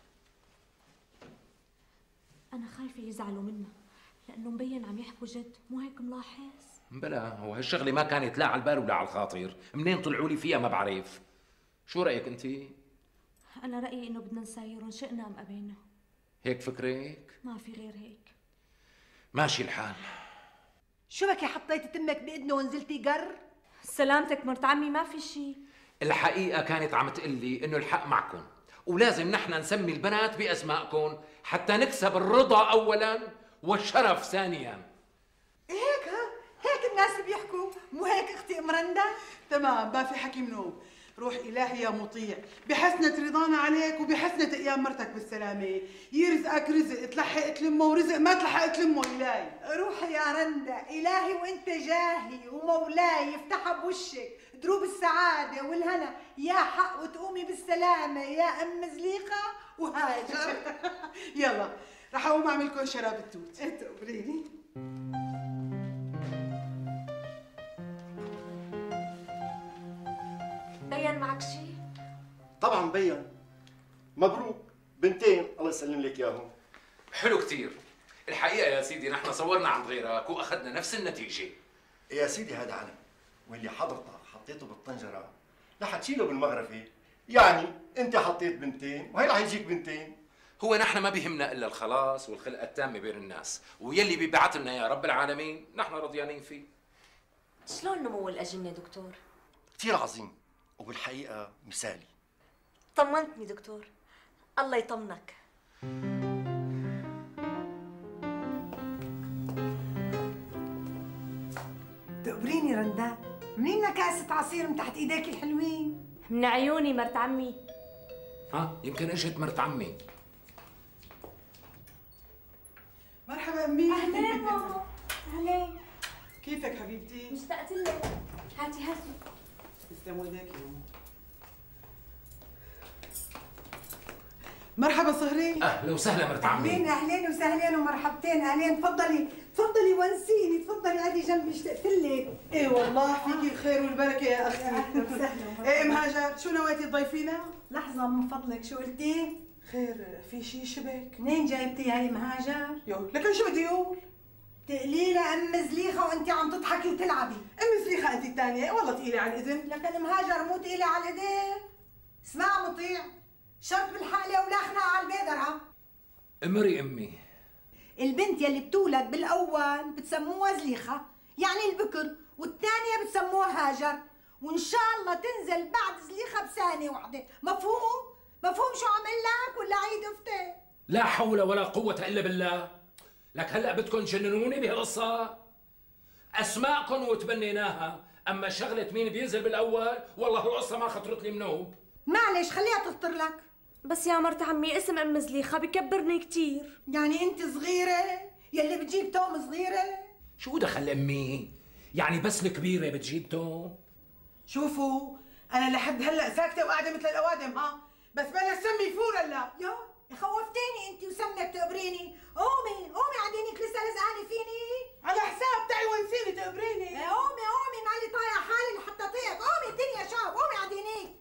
انا خايفه يزعلوا منا لانه مبين عم يحكوا جد، مو هيك ملاحظ؟ بلا هو هالشغله ما كانت لا على البال ولا على الخاطر، منين طلعوا لي فيها ما بعرف. شو رايك انت؟ انا رايي انه بدنا نسايرهم شئنا ام ابينا. هيك فكرك؟ ما في غير هيك. ماشي الحال. شو بكي حطيتي تمك باذنه ونزلتي قر؟ سلامتك مرت عمي ما في شيء. الحقيقه كانت عم تقلي انه الحق معكم ولازم نحن نسمي البنات باسمائكم حتى نكسب الرضا اولا والشرف ثانيا. هيك هيك الناس بيحكوا، مو هيك اختي مرندا؟ تمام ما في حكي منوب. روح إلهي يا مطيع بحسنة رضانا عليك وبحسنة أيام مرتك بالسلامة، يرزقك رزق تلحق تلمه ورزق ما تلحق تلمه إلهي. روحي يا رندا، إلهي وأنت جاهي ومولاي يفتحها بوشك دروب السعادة والهنا يا حق وتقومي بالسلامة يا أم زليقة وهاجر. يلا رح أقوم أعمل لكم شراب التوت. تقبريني. بين معك شيء؟ طبعا مبين. مبروك بنتين الله يسلم لك اياهم. حلو كثير. الحقيقه يا سيدي نحن صورنا عند غيرك واخذنا نفس النتيجه. يا سيدي هذا علم، واللي حضرتك حطيته بالطنجره رح تشيله بالمغرفه، يعني انت حطيت بنتين وهي رح يجيك بنتين. هو نحن ما بيهمنا الا الخلاص والخلقه التامه بين الناس، ويلي بيبعث لنا يا رب العالمين نحن رضيانين فيه. شلون نمو الاجنه دكتور؟ كثير عظيم وبالحقيقه مثالي. طمنتني دكتور، الله يطمنك. تقبريني رندا، منين كاسة عصير من تحت ايديك الحلوين؟ من عيوني مرت عمي. يمكن اجت مرت عمي. مرحبا امي. اهلين ماما. اهلين. كيفك حبيبتي؟ مشتقت لك. هاتي هاتي. تسلم ايديك يا ماما. مرحبا صهري. اهلا وسهلا مرت عمي. اهلين اهلين وسهلين ومرحبتين، اهلين تفضلي تفضلي ونسيني، تفضلي قعدي جنبي اشتقت لك. ايه والله فيكي الخير والبركه يا اختي. اهلا وسهلا. ايه ام هاجر شو نويتي تضيفينا؟ لحظه من فضلك، شو قلتي؟ خير في شي شبك؟ منين جايبتي هاي ام هاجر؟ يو لكن شو بدي اقول؟ تقلي لها ام زليخه وانت عم تضحكي وتلعبي. ام زليخه انت الثانيه والله ثقيله على الاذن. لكن ام هاجر مو ثقيله على الايدين. اسمع مطيع، شرط بالحقله ولا خناقه على البيدرة. امري امي. البنت يلي بتولد بالاول بتسموها زليخه، يعني البكر، والثانيه بتسموها هاجر، وان شاء الله تنزل بعد زليخه بثانيه واحده، مفهوم؟ مفهوم شو عم لك ولا عيد افتي؟ لا حول ولا قوة الا بالله. لك هلا بدكم تجننوني بهالقصة؟ اسماءكم وتبنيناها، اما شغلة مين بينزل بالاول والله القصة ما خطرت لي منوب. معلش خليها تخطر لك. بس يا مرت عمي اسم ام زليخه بكبرني كثير. يعني انت صغيره يلي بتجيب توم صغيره؟ شو دخل امي؟ يعني بس الكبيرة بتجيب توم؟ شوفوا انا لحد هلا ساكته وقاعده مثل الاوادم ها، بس بلا سم يفور هلا. يا خوفتيني انت وسمنك تقبريني. قومي قومي عدينك لسه لزقانه فيني على حساب تعي ونسيني تقبريني. قومي قومي مالي طايعه حالي لحتى اطيق. قومي الدنيا شاب، قومي عدينيك.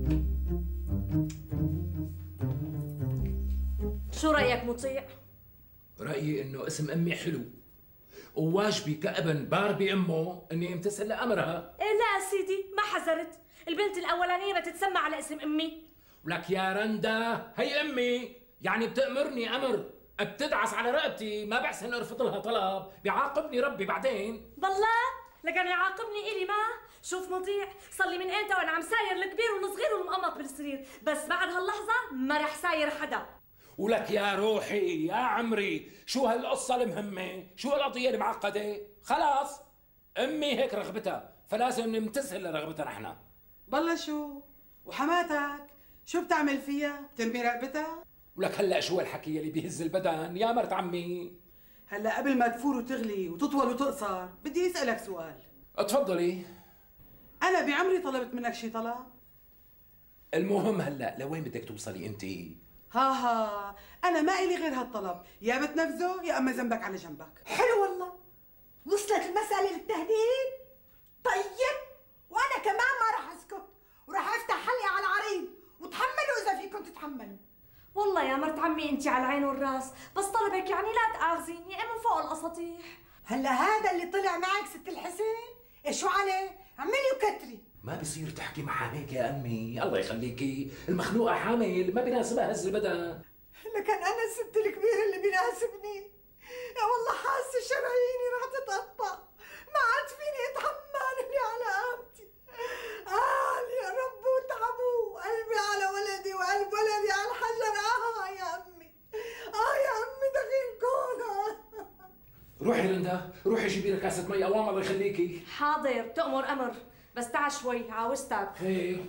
شو رايك مطيع؟ رأيي انه اسم امي حلو، وواجبي كابن بار بامه اني امتثل لامرها. إيه لا سيدي ما حذرت، البنت الاولانيه بتتسمى على اسم امي. ولك يا رندا هي امي، يعني بتأمرني امر، بتدعس على رقبتي، ما بحسن ارفض لها طلب، بيعاقبني ربي بعدين. بالله لكن يعاقبني الي ما. شوف مطيع صار لي من امتى وانا عم ساير الكبير والصغير والمقمط بالسرير، بس بعد هاللحظه ما رح ساير حدا. ولك يا روحي يا عمري شو هالقصة المهمة؟ شو هالقضية المعقدة؟ خلاص امي هيك رغبتها، فلازم نمتثل لرغبتها نحن. بالله شو؟ وحماتك شو بتعمل فيها؟ بتنبي رقبتها؟ ولك هلا شو هالحكي اللي بيهز البدن يا مرت عمي؟ هلا قبل ما تفور وتغلي وتطول وتقصر بدي اسألك سؤال. اتفضلي. أنا بعمري طلبت منك شي طلب؟ المهم هلا لوين بدك توصلي انت؟ ها أنا ما إلي غير هالطلب، يا بتنفذه يا أما ذنبك على جنبك. حلو والله، وصلت المسألة للتهديد؟ طيب وأنا كمان ما رح أسكت، وراح أفتح حلقي على العريض، وتحملوا إذا فيكم تتحملوا. والله يا مرت عمي انت على العين والراس، بس طلبك يعني لا تآخذيني من فوق الاساطيح. هلا هذا اللي طلع معك ست الحسين؟ شو عليه؟ اعملي وكتري. ما بصير تحكي معها هيك يا امي، الله يخليكي، المخلوقة حامل ما بيناسبها هز البدن. لكن انا الست الكبيرة اللي بيناسبني. يا والله حاسة شراييني رح تتقطع، ما عاد فيني اتحمل اللي على قامتي. يا رب وتعبوا، قلبي على ولدي وقلب ولدي على الحجر. يا امي، يا امي دخيل كونها. روحي رندا، روحي جيبي لك كاسة مي قوام الله يخليكي. حاضر تأمر امر، بس تعال شوي عاوزتك. خير.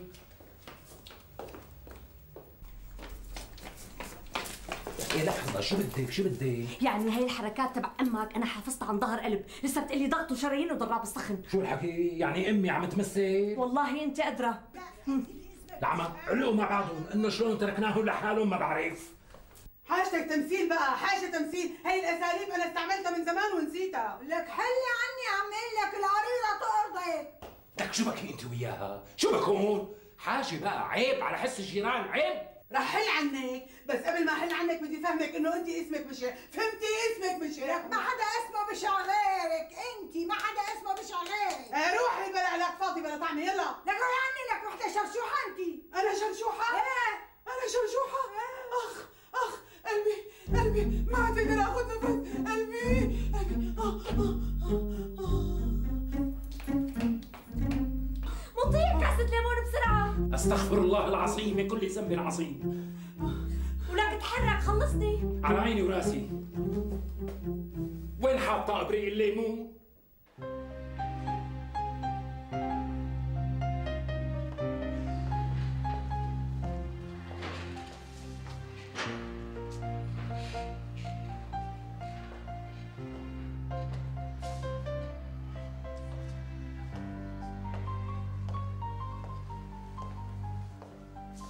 يا لحظة شو بدك؟ يعني هاي الحركات تبع امك انا حافظتها عن ظهر قلب، لسه بتقلي ضغط وشرايين وضراب الصخن. شو الحكي؟ يعني امي عم تمثل؟ والله انت ادرى. العمى علقوا مع بعضهم، انه شلون تركناهم لحالهم ما بعرف. حاجتك تمثيل بقى، حاجة تمثيل، هي الاساليب انا استعملتها من زمان ونسيتها. لك حلي عني عم قل لك العريضة تقرضك. لك شو بكي انت وياها؟ شو بكون؟ حاجة بقى عيب على حس الجيران، عيب. رح حل عنك، بس قبل ما احل عنك بدي فهمك انه انت اسمك بشع، فهمتي اسمك بشع؟ لك ما حدا اسمه بشع غيرك، انت ما حدا اسمه بشع غيرك. روحي بلا لك فاضي بلا طعمه، يلا. لك روحي عني، لك وحدة شرشوحة انت. انا شرشوحة؟ ايه انا شرشوحة؟ اخ قلبي ما عاد بقدر اخذ نفس، قلبي مطيع كاسة ليمون بسرعة. استغفر الله العظيم من كل ذنب عظيم. ولك تحرك خلصني. على عيني وراسي. وين حاطة ابريق الليمون؟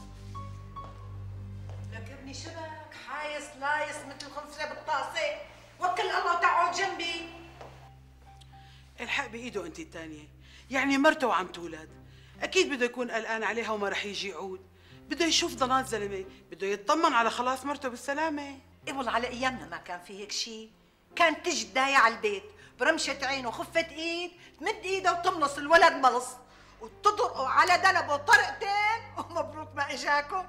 لك ابني شبك حايس لايس مثل الخنصرة بالطاسة. وكل الله وتقعد جنبي. الحق بايده انت الثانيه، يعني مرته وعم تولد، اكيد بده يكون قلقان عليها وما رح يجي يعود، بده يشوف ضنات زلمه، بده يطمن على خلاص مرته بالسلامه. ايه والله على ايامنا ما كان في هيك شيء، كانت تجي تداية على البيت برمشة عين وخفة ايد، تمد ايدها وتملص الولد ملص وتطرقوا على دنبه طرقتين ومبروك ما اجاكم.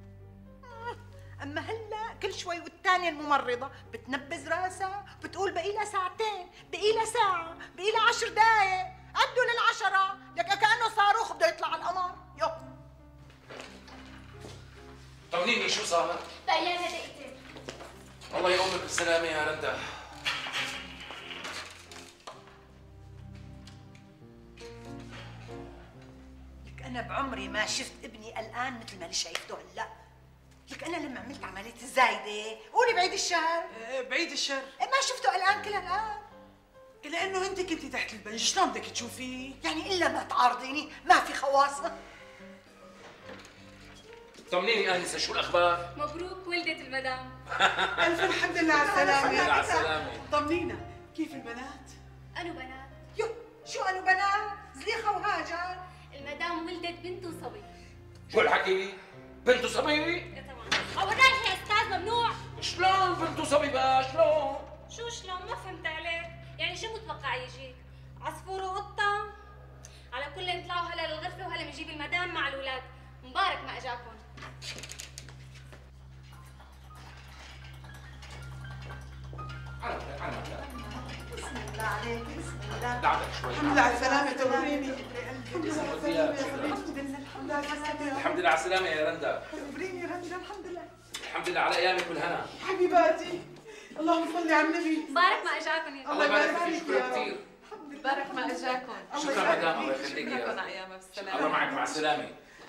اما هلا كل شوي والتانية الممرضة بتنبز راسها بتقول بقي لها ساعتين، بقي لها ساعة، بقي لها 10 دقايق، عدوا لل10 لك كأنه صاروخ بده يطلع على القمر. يو طمنيني شو صار؟ بقي لها دقيقتين. الله يقومك بالسلامة يا رندا. لك أنا بعمري ما شفت ابني قلقان مثل ما اللي شايفته هلا. لك أنا لما عملت عملية الزايدة، قولي بعيد الشر. بعيد الشر. ما شفته قلقان كل هالقد. لأنه أنت كنتي تحت البنج، شلون بدك تشوفيه؟ يعني إلا ما تعارضيني، ما في خواص. طمنيني آنسة شو الأخبار؟ مبروك ولدت المدام. ألف الحمد لله على السلامة. الحمد لله على السلامة. طمنينا، كيف البنات؟ أنو بنات؟ يو شو أنو بنات؟ زليخة وهاجر. المدام ولدت بنت وصبي. شو الحكي؟ بنت وصبي؟ إيه طبعا. أول يا أستاذ ممنوع. شلون بنت وصبي بقى؟ شلون؟ شو شلون؟ ما فهمت عليك، يعني شو متوقع يجيك؟ عصفور وقطة؟ على كل انطلعوا هلا للغرفة وهلا بنجيب المدام مع الأولاد، مبارك ما أجاكم. بسم الله عليك، بسم الله. دعمك شوي. الحمد لله على السلامة توريني. الحمد لله على السلامة. الحمد لله على السلامة يا رندا. خبريني رندا. الحمد لله. الحمد لله على أيامك والهنا. حبيباتي، اللهم صل على النبي. مبارك ما أجاكم يا الله يبارك فيك. شكرا كثير. مبارك ما اجاكم. شكرا مدام، الله يخليك شكرا يا على ايامها بالسلامه. الله معك مع السلامة.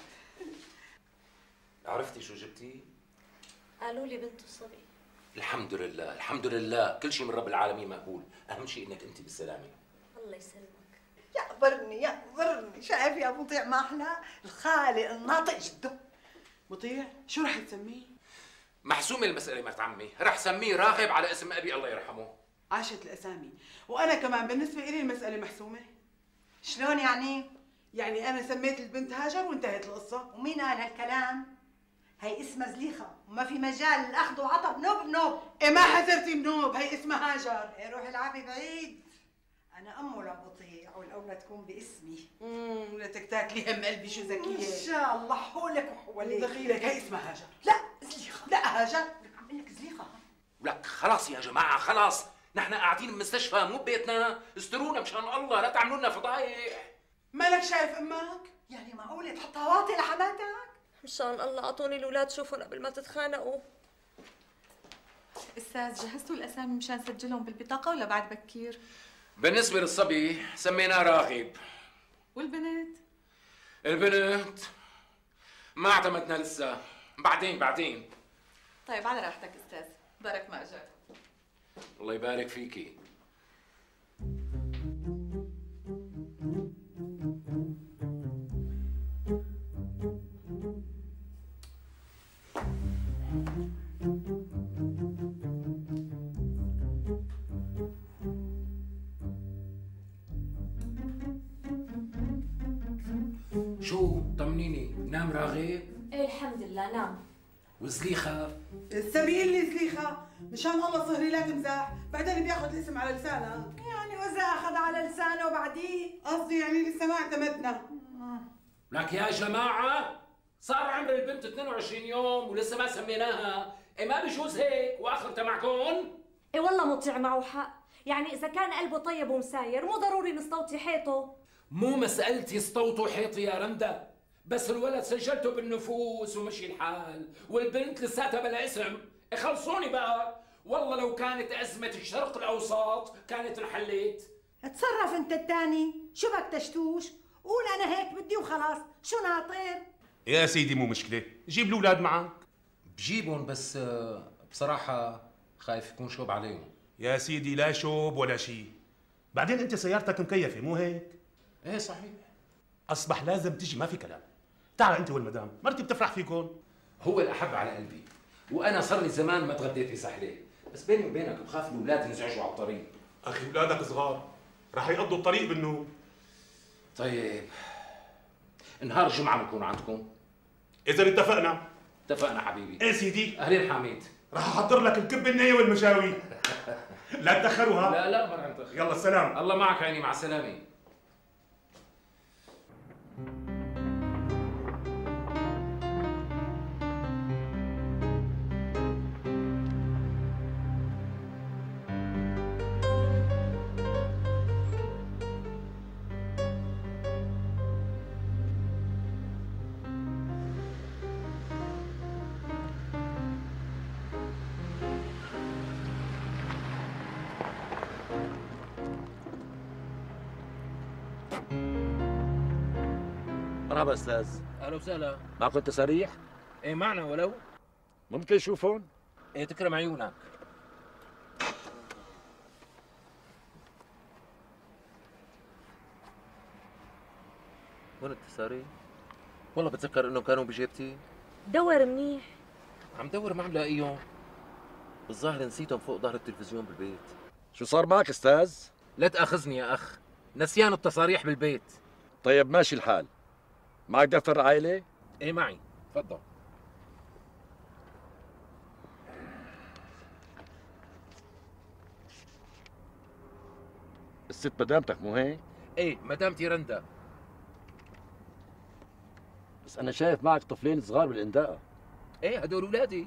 عرفتي شو جبتي؟ قالوا لي بنت وصبي. الحمد لله الحمد لله، كل شيء من رب العالمين مقبول، أهم شيء إنك أنت بالسلامة. الله يسلمك. يقبرني يقبرني، شايف يا مطيع ما احلى الخالق الناطق جده. مطيع شو رح تسميه؟ محسومة المسألة مرت عمي، رح سميه راغب على اسم أبي الله يرحمه. عاشت الأسامي، وأنا كمان بالنسبة إلي المسألة محسومة. شلون يعني؟ يعني أنا سميت البنت هاجر وانتهت القصة. ومين قال هالكلام؟ هي اسمها زليخة وما في مجال للأخذ وعطى بنوب بنوب. إيه ما حذرتي بنوب، هي اسمها هاجر. إيه روحي العبي بعيد. أنا أمه لمطيع والأولى تكون باسمي. ولدك تاكلي هم قلبي، شو ذكية. إن شاء الله حولك وحولك. دخيلك، هي اسمها هاجر. لا زليخة. لا هاجر. عم بقول لك زليخة. لك خلاص يا جماعة خلاص، نحن قاعدين بمستشفى مو ببيتنا، استرونا مشان الله، لا تعملوا لنا فضايح. مالك شايف أمك؟ يعني معقولة تحطها واطي لحماتك؟ مشان الله اعطوني الاولاد شوفهم قبل ما تتخانقوا. استاذ جهزتوا الاسامي مشان نسجلهم بالبطاقه ولا بعد بكير؟ بالنسبة للصبي سميناه راغب. والبنت؟ البنت ما اعتمدنا لسه، بعدين. طيب على راحتك استاذ، بارك ما اجاك. الله يبارك فيكي. شو طمنيني، نام راغب؟ ايه الحمد لله نام. وزليخة؟ سمي لي زليخة، مشان الله صهري لا تمزح، بعدين بياخذ الاسم على لسانك. يعني وإذا أخذ على لسانه بعدين؟ قصدي يعني لسه ما اعتمدنا. لك يا جماعة صار عمر البنت 22 يوم ولسه ما سميناها، إيه ما بجوز هيك وآخرتها معكم؟ ايه والله مطيع معه حق، يعني إذا كان قلبه طيب ومساير مو ضروري نستوطي حيطه. مو مسألتي استوطوا حيطي يا رندا، بس الولد سجلته بالنفوس ومشي الحال، والبنت لساتها بلا اسم، خلصوني بقى، والله لو كانت أزمة الشرق الأوسط كانت انحلت. اتصرف انت الثاني، شو بدك تشتوش؟ قول انا هيك بدي وخلاص، شو ناطر؟ يا سيدي مو مشكلة، جيب الأولاد معك. بجيبهم بس بصراحة خايف يكون شوب عليهم. يا سيدي لا شوب ولا شيء، بعدين أنت سيارتك مكيفة مو هيك؟ ايه صحيح. أصبح لازم تجي ما في كلام. تعال أنت والمدام، مرتي بتفرح فيكم. هو الأحب على قلبي، وأنا صار لي زمان ما تغديت في سحلة، بس بيني وبينك بخاف الاولاد ينزعجوا على الطريق. اخي اولادك صغار، رح يقضوا الطريق بالنوم. طيب نهار الجمعة بنكون عندكم؟ إذا اتفقنا. اتفقنا حبيبي. إيه سيدي؟ أهلين حميد. رح أحضر لك الكب النية والمشاوي. لا تأخروا ها؟ لا ما رح نتأخر. يلا السلام. الله معك عيني، مع السلامة. مرحبا استاذ. اهلا وسهلا. معكم تساريح؟ ايه معنا ولو؟ ممكن نشوفهم؟ ايه تكرم عيونك. وين التساريح؟ والله بتذكر انهم كانوا بجيبتي. دور منيح. عم دور ما عم لاقيهم. الظاهر نسيتهم فوق ظهر التلفزيون بالبيت. شو صار معك استاذ؟ لا تاخذني يا اخ، نسيان التصاريح بالبيت. طيب ماشي الحال. معك دفتر عائلة؟ ايه معي، تفضل. الست مدامتك مو هيك؟ ايه مدامتي رندا. بس أنا شايف معك طفلين صغار بالإنداءة. ايه هدول أولادي.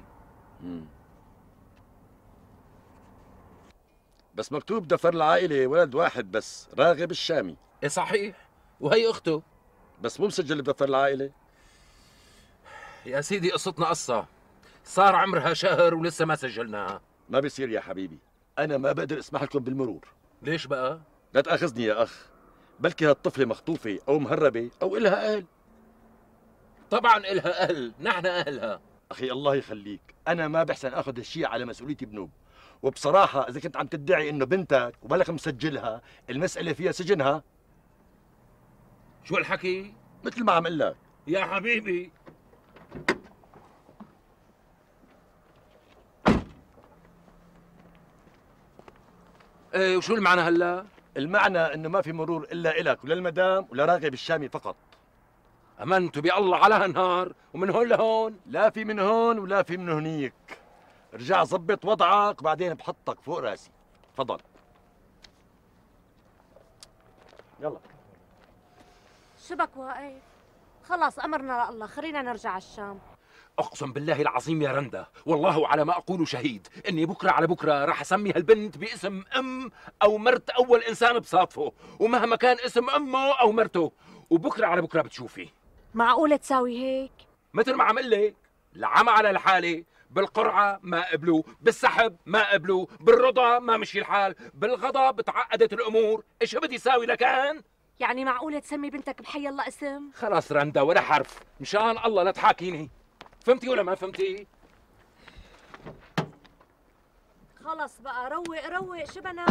بس مكتوب دفتر العائلة ولد واحد بس، راغب الشامي. ايه صحيح، وهي أخته. بس مو مسجل بدفتر العائلة. يا سيدي قصتنا قصة، صار عمرها شهر ولسه ما سجلناها. ما بيصير يا حبيبي، أنا ما بقدر أسمح لكم بالمرور. ليش بقى؟ لا تأخذني يا أخ، بلكي هالطفلة مخطوفة أو مهربة أو إلها أهل. طبعا إلها أهل، نحن أهلها. أخي الله يخليك، أنا ما بحسن آخذ هالشيء على مسؤوليتي بنوب. وبصراحة إذا كنت عم تدعي إنه بنتك وبالك مسجلها، المسألة فيها سجنها. شو الحكي؟ مثل ما عم اقول لك يا حبيبي. ايه وشو المعنى هلا؟ المعنى انه ما في مرور الا الك وللمدام ولراغب الشامي فقط. امنت بالله على هالنهار ومن هون لهون؟ لا في من هون ولا في من هنيك. رجع ظبط وضعك وبعدين بحطك فوق راسي. تفضل. يلا. شبك واقف؟ خلاص امرنا لله، خلينا نرجع على الشام. اقسم بالله العظيم يا رندا، والله على ما اقول شهيد، اني بكره على بكره راح اسمي هالبنت باسم ام او مرت اول انسان بصادفه، ومهما كان اسم امه او مرته، وبكره على بكره بتشوفي. معقولة تساوي هيك؟ مثل ما عم لك، العمى على الحاله، بالقرعه ما قبلوا، بالسحب ما قبلوا، بالرضا ما مشي الحال، بالغضب تعقدت الامور، ايش بدي ساوي لكان؟ يعني معقولة تسمي بنتك بحي الله اسم؟ خلاص رندا ولا حرف، مشان الله لا تحاكيني. فهمتي ولا ما فهمتي؟ خلص بقى روق روق شبنا.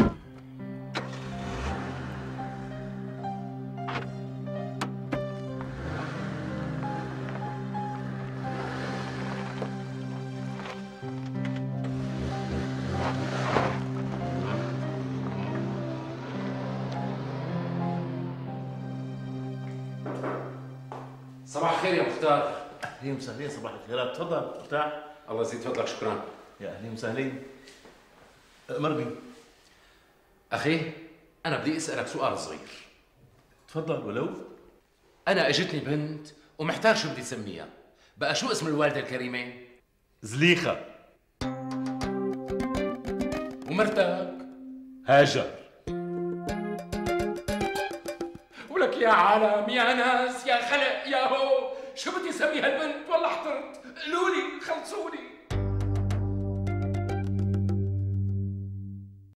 صباح الخير يا مختار. اهلين وسهلين. صباح الخيرات. تفضل ارتاح. الله يزيد فضلك. شكرا. يا اهلين وسهلين. امرني. اخي انا بدي اسالك سؤال صغير. تفضل. ولو انا اجتني بنت ومحتار شو بدي اسميها، بقى شو اسم الوالده الكريمه؟ زليخه. ومرتك؟ هاجر. ولك يا عالم يا ناس يا خلق يا هو، شو بدي اسمي هالبنت؟ والله احترت، قولوا لي خلصوني.